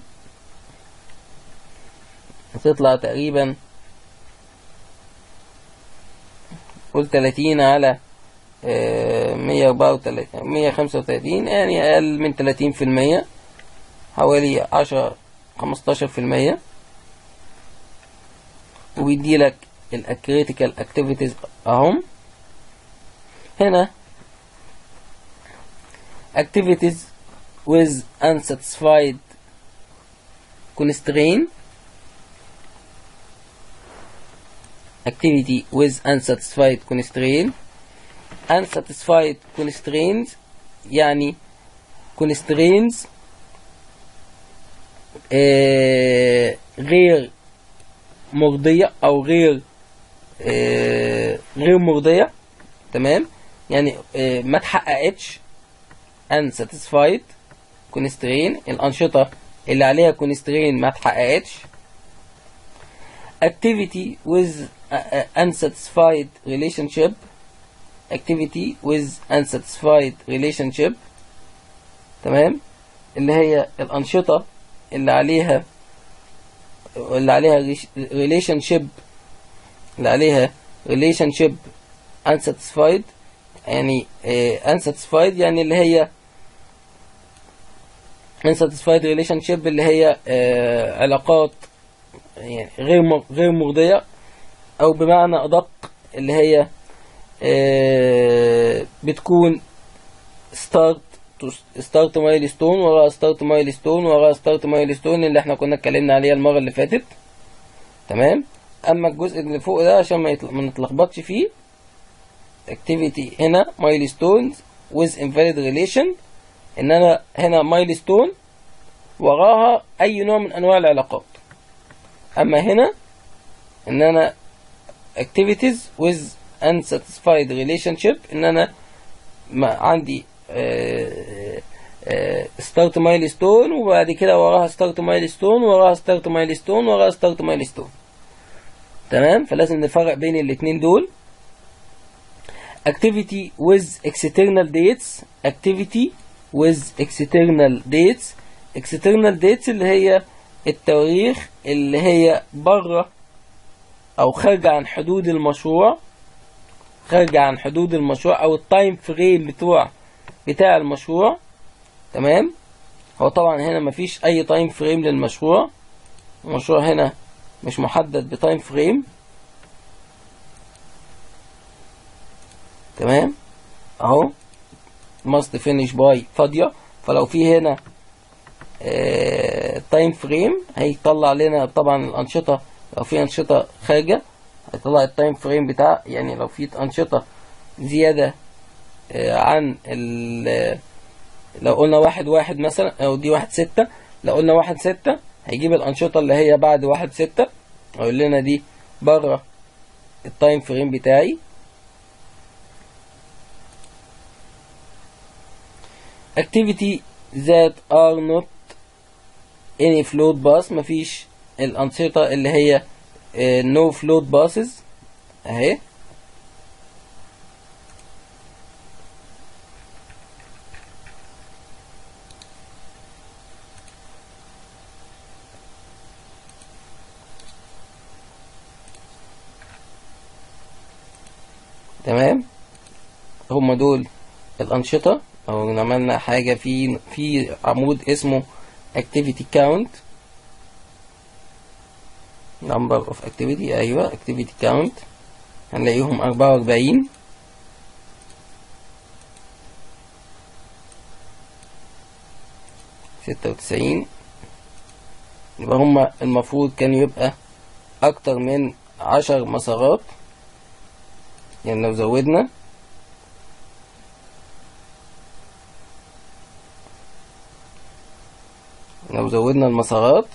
هتطلع تقريبا. قول 30 على 135 يعني أقل من 30%، حوالي 15%. وبيدي لك الكريتيكال اكتيفيتيز اهم. هنا activities with unsatisfied constraint. activity with unsatisfied constraint. unsatisfied constraints يعني constraints غير مرضية أو غير مرضية. تمام، يعني ما تحققتش. unsatisfied constraint الأنشطة اللي عليها constraint ما تحققتش. activity with unsatisfied relationship. activity with unsatisfied relationship تمام، اللي هي الأنشطة اللي عليها relationship، اللي عليها relationship unsatisfied. يعني unsatisfied يعني اللي هي unsatisfied relationship اللي هي علاقات يعني غير مرضية، أو بمعنى أدق اللي هي بتكون start milestone وراها start milestone وراها start milestone اللي احنا كنا اتكلمنا عليها المرة اللي فاتت. تمام. أما الجزء اللي فوق ده عشان ما نتلخبطش فيه، activity هنا milestones with invalid relation، إن أنا هنا milestone وراها أي نوع من أنواع العلاقات. أما هنا إن أنا activities with unsatisfied relationship، إن أنا عندي start milestone وبعد كده وراها start milestone وراها start milestone وراها start milestone. تمام، فلازم نفرق بين الاتنين دول. activity with external dates. activity with external dates. external dates اللي هي التواريخ اللي هي بره او خارجة عن حدود المشروع، خارجة عن حدود المشروع او التايم فريم بتاع المشروع. تمام. هو طبعا هنا مفيش اي تايم فريم للمشروع. المشروع هنا مش محدد بتايم فريم. تمام، اهو must finish by فاضية، فلو في هنا تايم فريم هيطلع لنا طبعا الانشطة. لو في انشطة خارجة هيطلع التايم فريم بتاع، يعني لو في انشطة زيادة عن لو قلنا 1/1 مثلا، او دي 1/6، لو قلنا 1/6 هيجيب الانشطة اللي هي بعد 1/6 هيقول لنا دي بره التايم فريم بتاعي. activity that are not any float bus، مفيش الأنشطة اللي هي no float buses اهي. تمام، هما دول الأنشطة، أو عملنا حاجة في عمود اسمه activity count، number of activity، أيوة activity count، هنلاقيهم 44 96. يبقى هما المفروض كان يبقى أكتر من 10 مسارات. يعني لو زودنا المسارات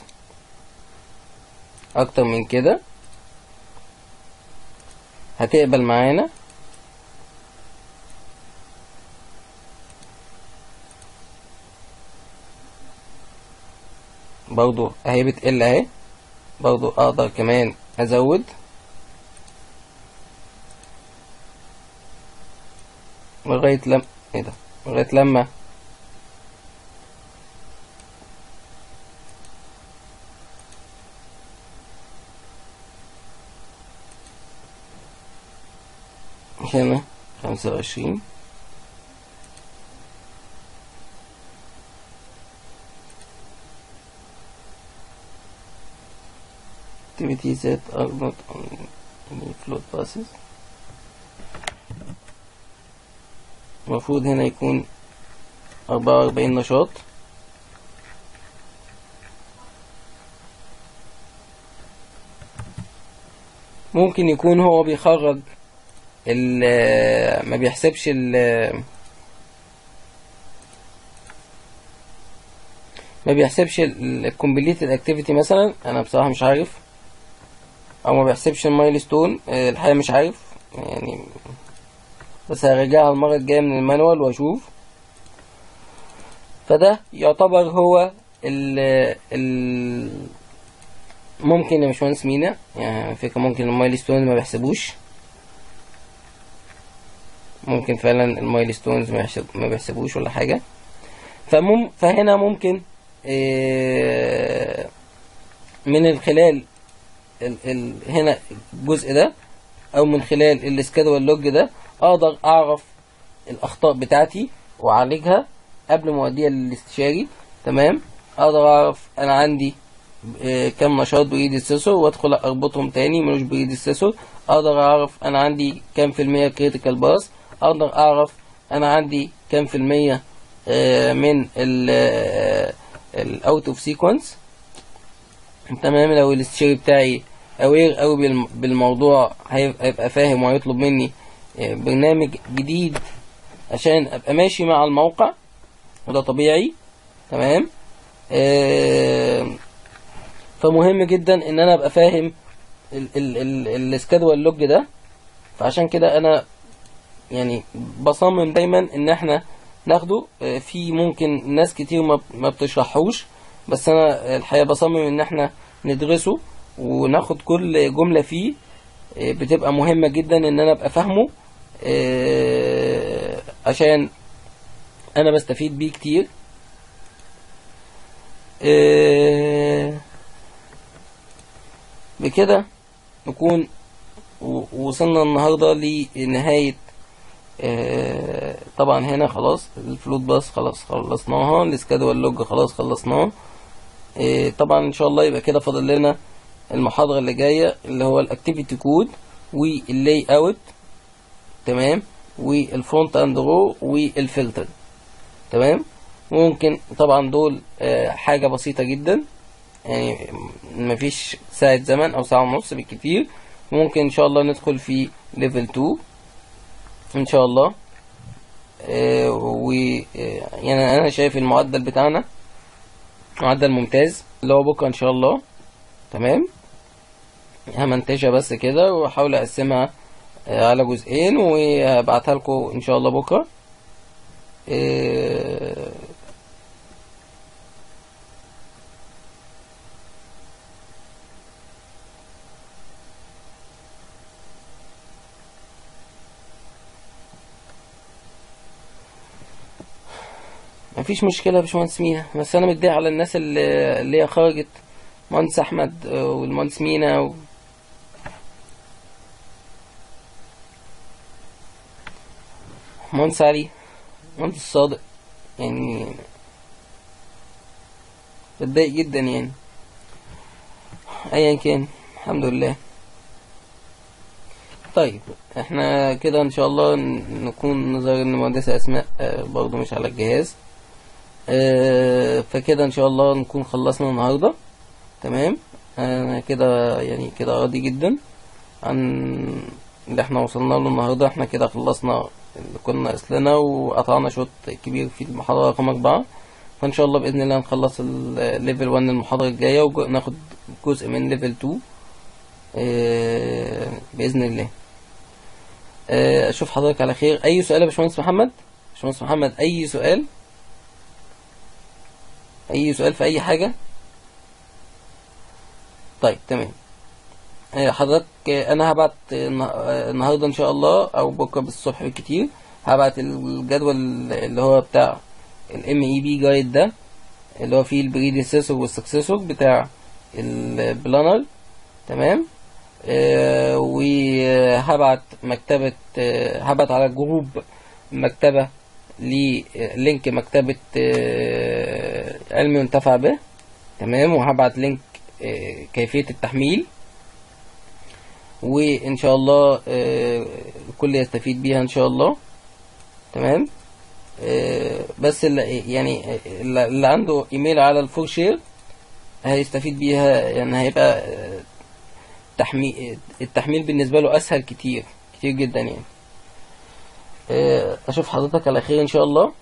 أكتر من كده هتقبل معانا. برضو اهي بتقل اهي، برضو اقدر كمان ازود لغاية لما ايه ده، لغاية لما هنا 25. activities that are not on any float passes. المفروض هنا يكون 44 نشاط. ممكن يكون هو بيخرج ما بيحسبش الكومبليتد اكتيفيتي مثلا، انا بصراحة مش عارف، او ما بيحسبش المايلستون، الحقيقة مش عارف يعني، بس هرجعها المرة الجاية من المانوال واشوف. فده يعتبر هو ممكن يا باشمهندس مينا، يعني فكرة ممكن المايلستون ما بيحسبوش، ممكن فعلا المايلستونز ما بيحسبوش ولا حاجة. فهنا ممكن من خلال هنا الجزء ده، او من خلال السكادول لوج ده، اقدر اعرف الاخطاء بتاعتي واعالجها قبل ما اوديها للاستشاري. تمام، اقدر اعرف انا عندي كم نشاط بايد السيسور وادخل اربطهم تاني ملوش بايد السيسور. اقدر اعرف انا عندي كم في المية كريتيكال باس. اقدر اعرف انا عندي كم في المية من الاوت اوف سيكونس. تمام، لو الاستشاري بتاعي اوير قوي بالموضوع هيبقى فاهم وهيطلب مني برنامج جديد عشان ابقى ماشي مع الموقع، وده طبيعي. تمام، فمهم جدا ان انا ابقى فاهم السكادول لوج ده. فعشان كده انا يعني بصمم دايما ان احنا ناخده. في ممكن ناس كتير ما بتشرحوش، بس انا الحقيقة بصمم ان احنا ندرسه وناخد كل جملة فيه، بتبقى مهمة جدا ان انا ابقى فاهمه، عشان انا بستفيد بيه كتير. بكده نكون وصلنا النهاردة لنهاية. طبعا هنا خلاص الفلوت باس خلاص خلصناها، السكادول لوج خلاص خلصناه. طبعا ان شاء الله يبقى كده فاضل لنا المحاضرة اللي جاية اللي هو الاكتيفيتي كود واللاي اوت. تمام، والفرونت اند رو والفلتر. تمام، ممكن طبعا دول حاجة بسيطة جدا، يعني مفيش ساعة زمن او ساعة ونص بالكتير. ممكن ان شاء الله ندخل في ليفل 2 ان شاء الله. يعني انا شايف المعدل بتاعنا معدل ممتاز اللي هو بكرة ان شاء الله. تمام، همنتجها بس كده واحاول اقسمها على جزئين وهبعتها لكم ان شاء الله بكرة. مفيش مشكلة يا باشمهندس مينا، بس انا متضايق على الناس اللي هي خرجت، مهندس احمد والمهندس مينا مهندس علي، مهندس صادق، يعني بتضايق جدا يعني. ايا كان الحمد لله. طيب احنا كده ان شاء الله نكون نظهر ان مهندسة اسماء برضو مش على الجهاز. فكده ان شاء الله نكون خلصنا النهاردة. تمام. انا كده يعني كده راضي جدا عن اللي احنا وصلنا له النهاردة. احنا كده خلصنا اللي كنا ناقص لنا وقطعنا شوط كبير في المحاضرة رقم 4. فان شاء الله باذن الله نخلص الليفل 1 المحاضرة الجاية وناخد جزء من ليفل 2 باذن الله. اشوف حضرتك على خير. اي سؤال يا باشمهندس محمد؟ باشمهندس محمد اي سؤال؟ اي سؤال في اي حاجة؟ طيب تمام. حضرتك انا هبعت النهارده ان شاء الله او بكره بالصبح بالكتير هبعت الجدول اللي هو بتاع الام اي بي جايد ده، اللي هو فيه البريديسيسور والسكسيسور بتاع البلانر. تمام. وهبعت مكتبة، هبعت على جروب مكتبة لينك مكتبة علم ينتفع به. تمام. وهبعت لينك كيفية التحميل، وان شاء الله الكل يستفيد بيها ان شاء الله. تمام. بس يعني اللي عنده ايميل على الفورشير هيستفيد بيها، يعني هيبقى التحميل بالنسبة له اسهل كتير كتير جدا يعني. اشوف حضرتك على خير ان شاء الله،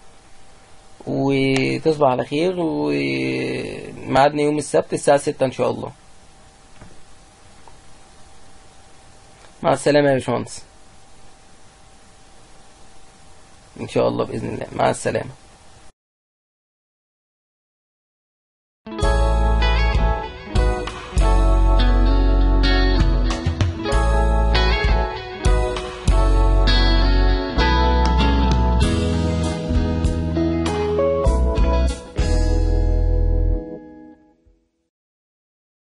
وتصبح على خير، وميعادنا يوم السبت الساعة 6 ان شاء الله. مع السلامة يا باشمهندس. ان شاء الله بإذن الله. مع السلامة.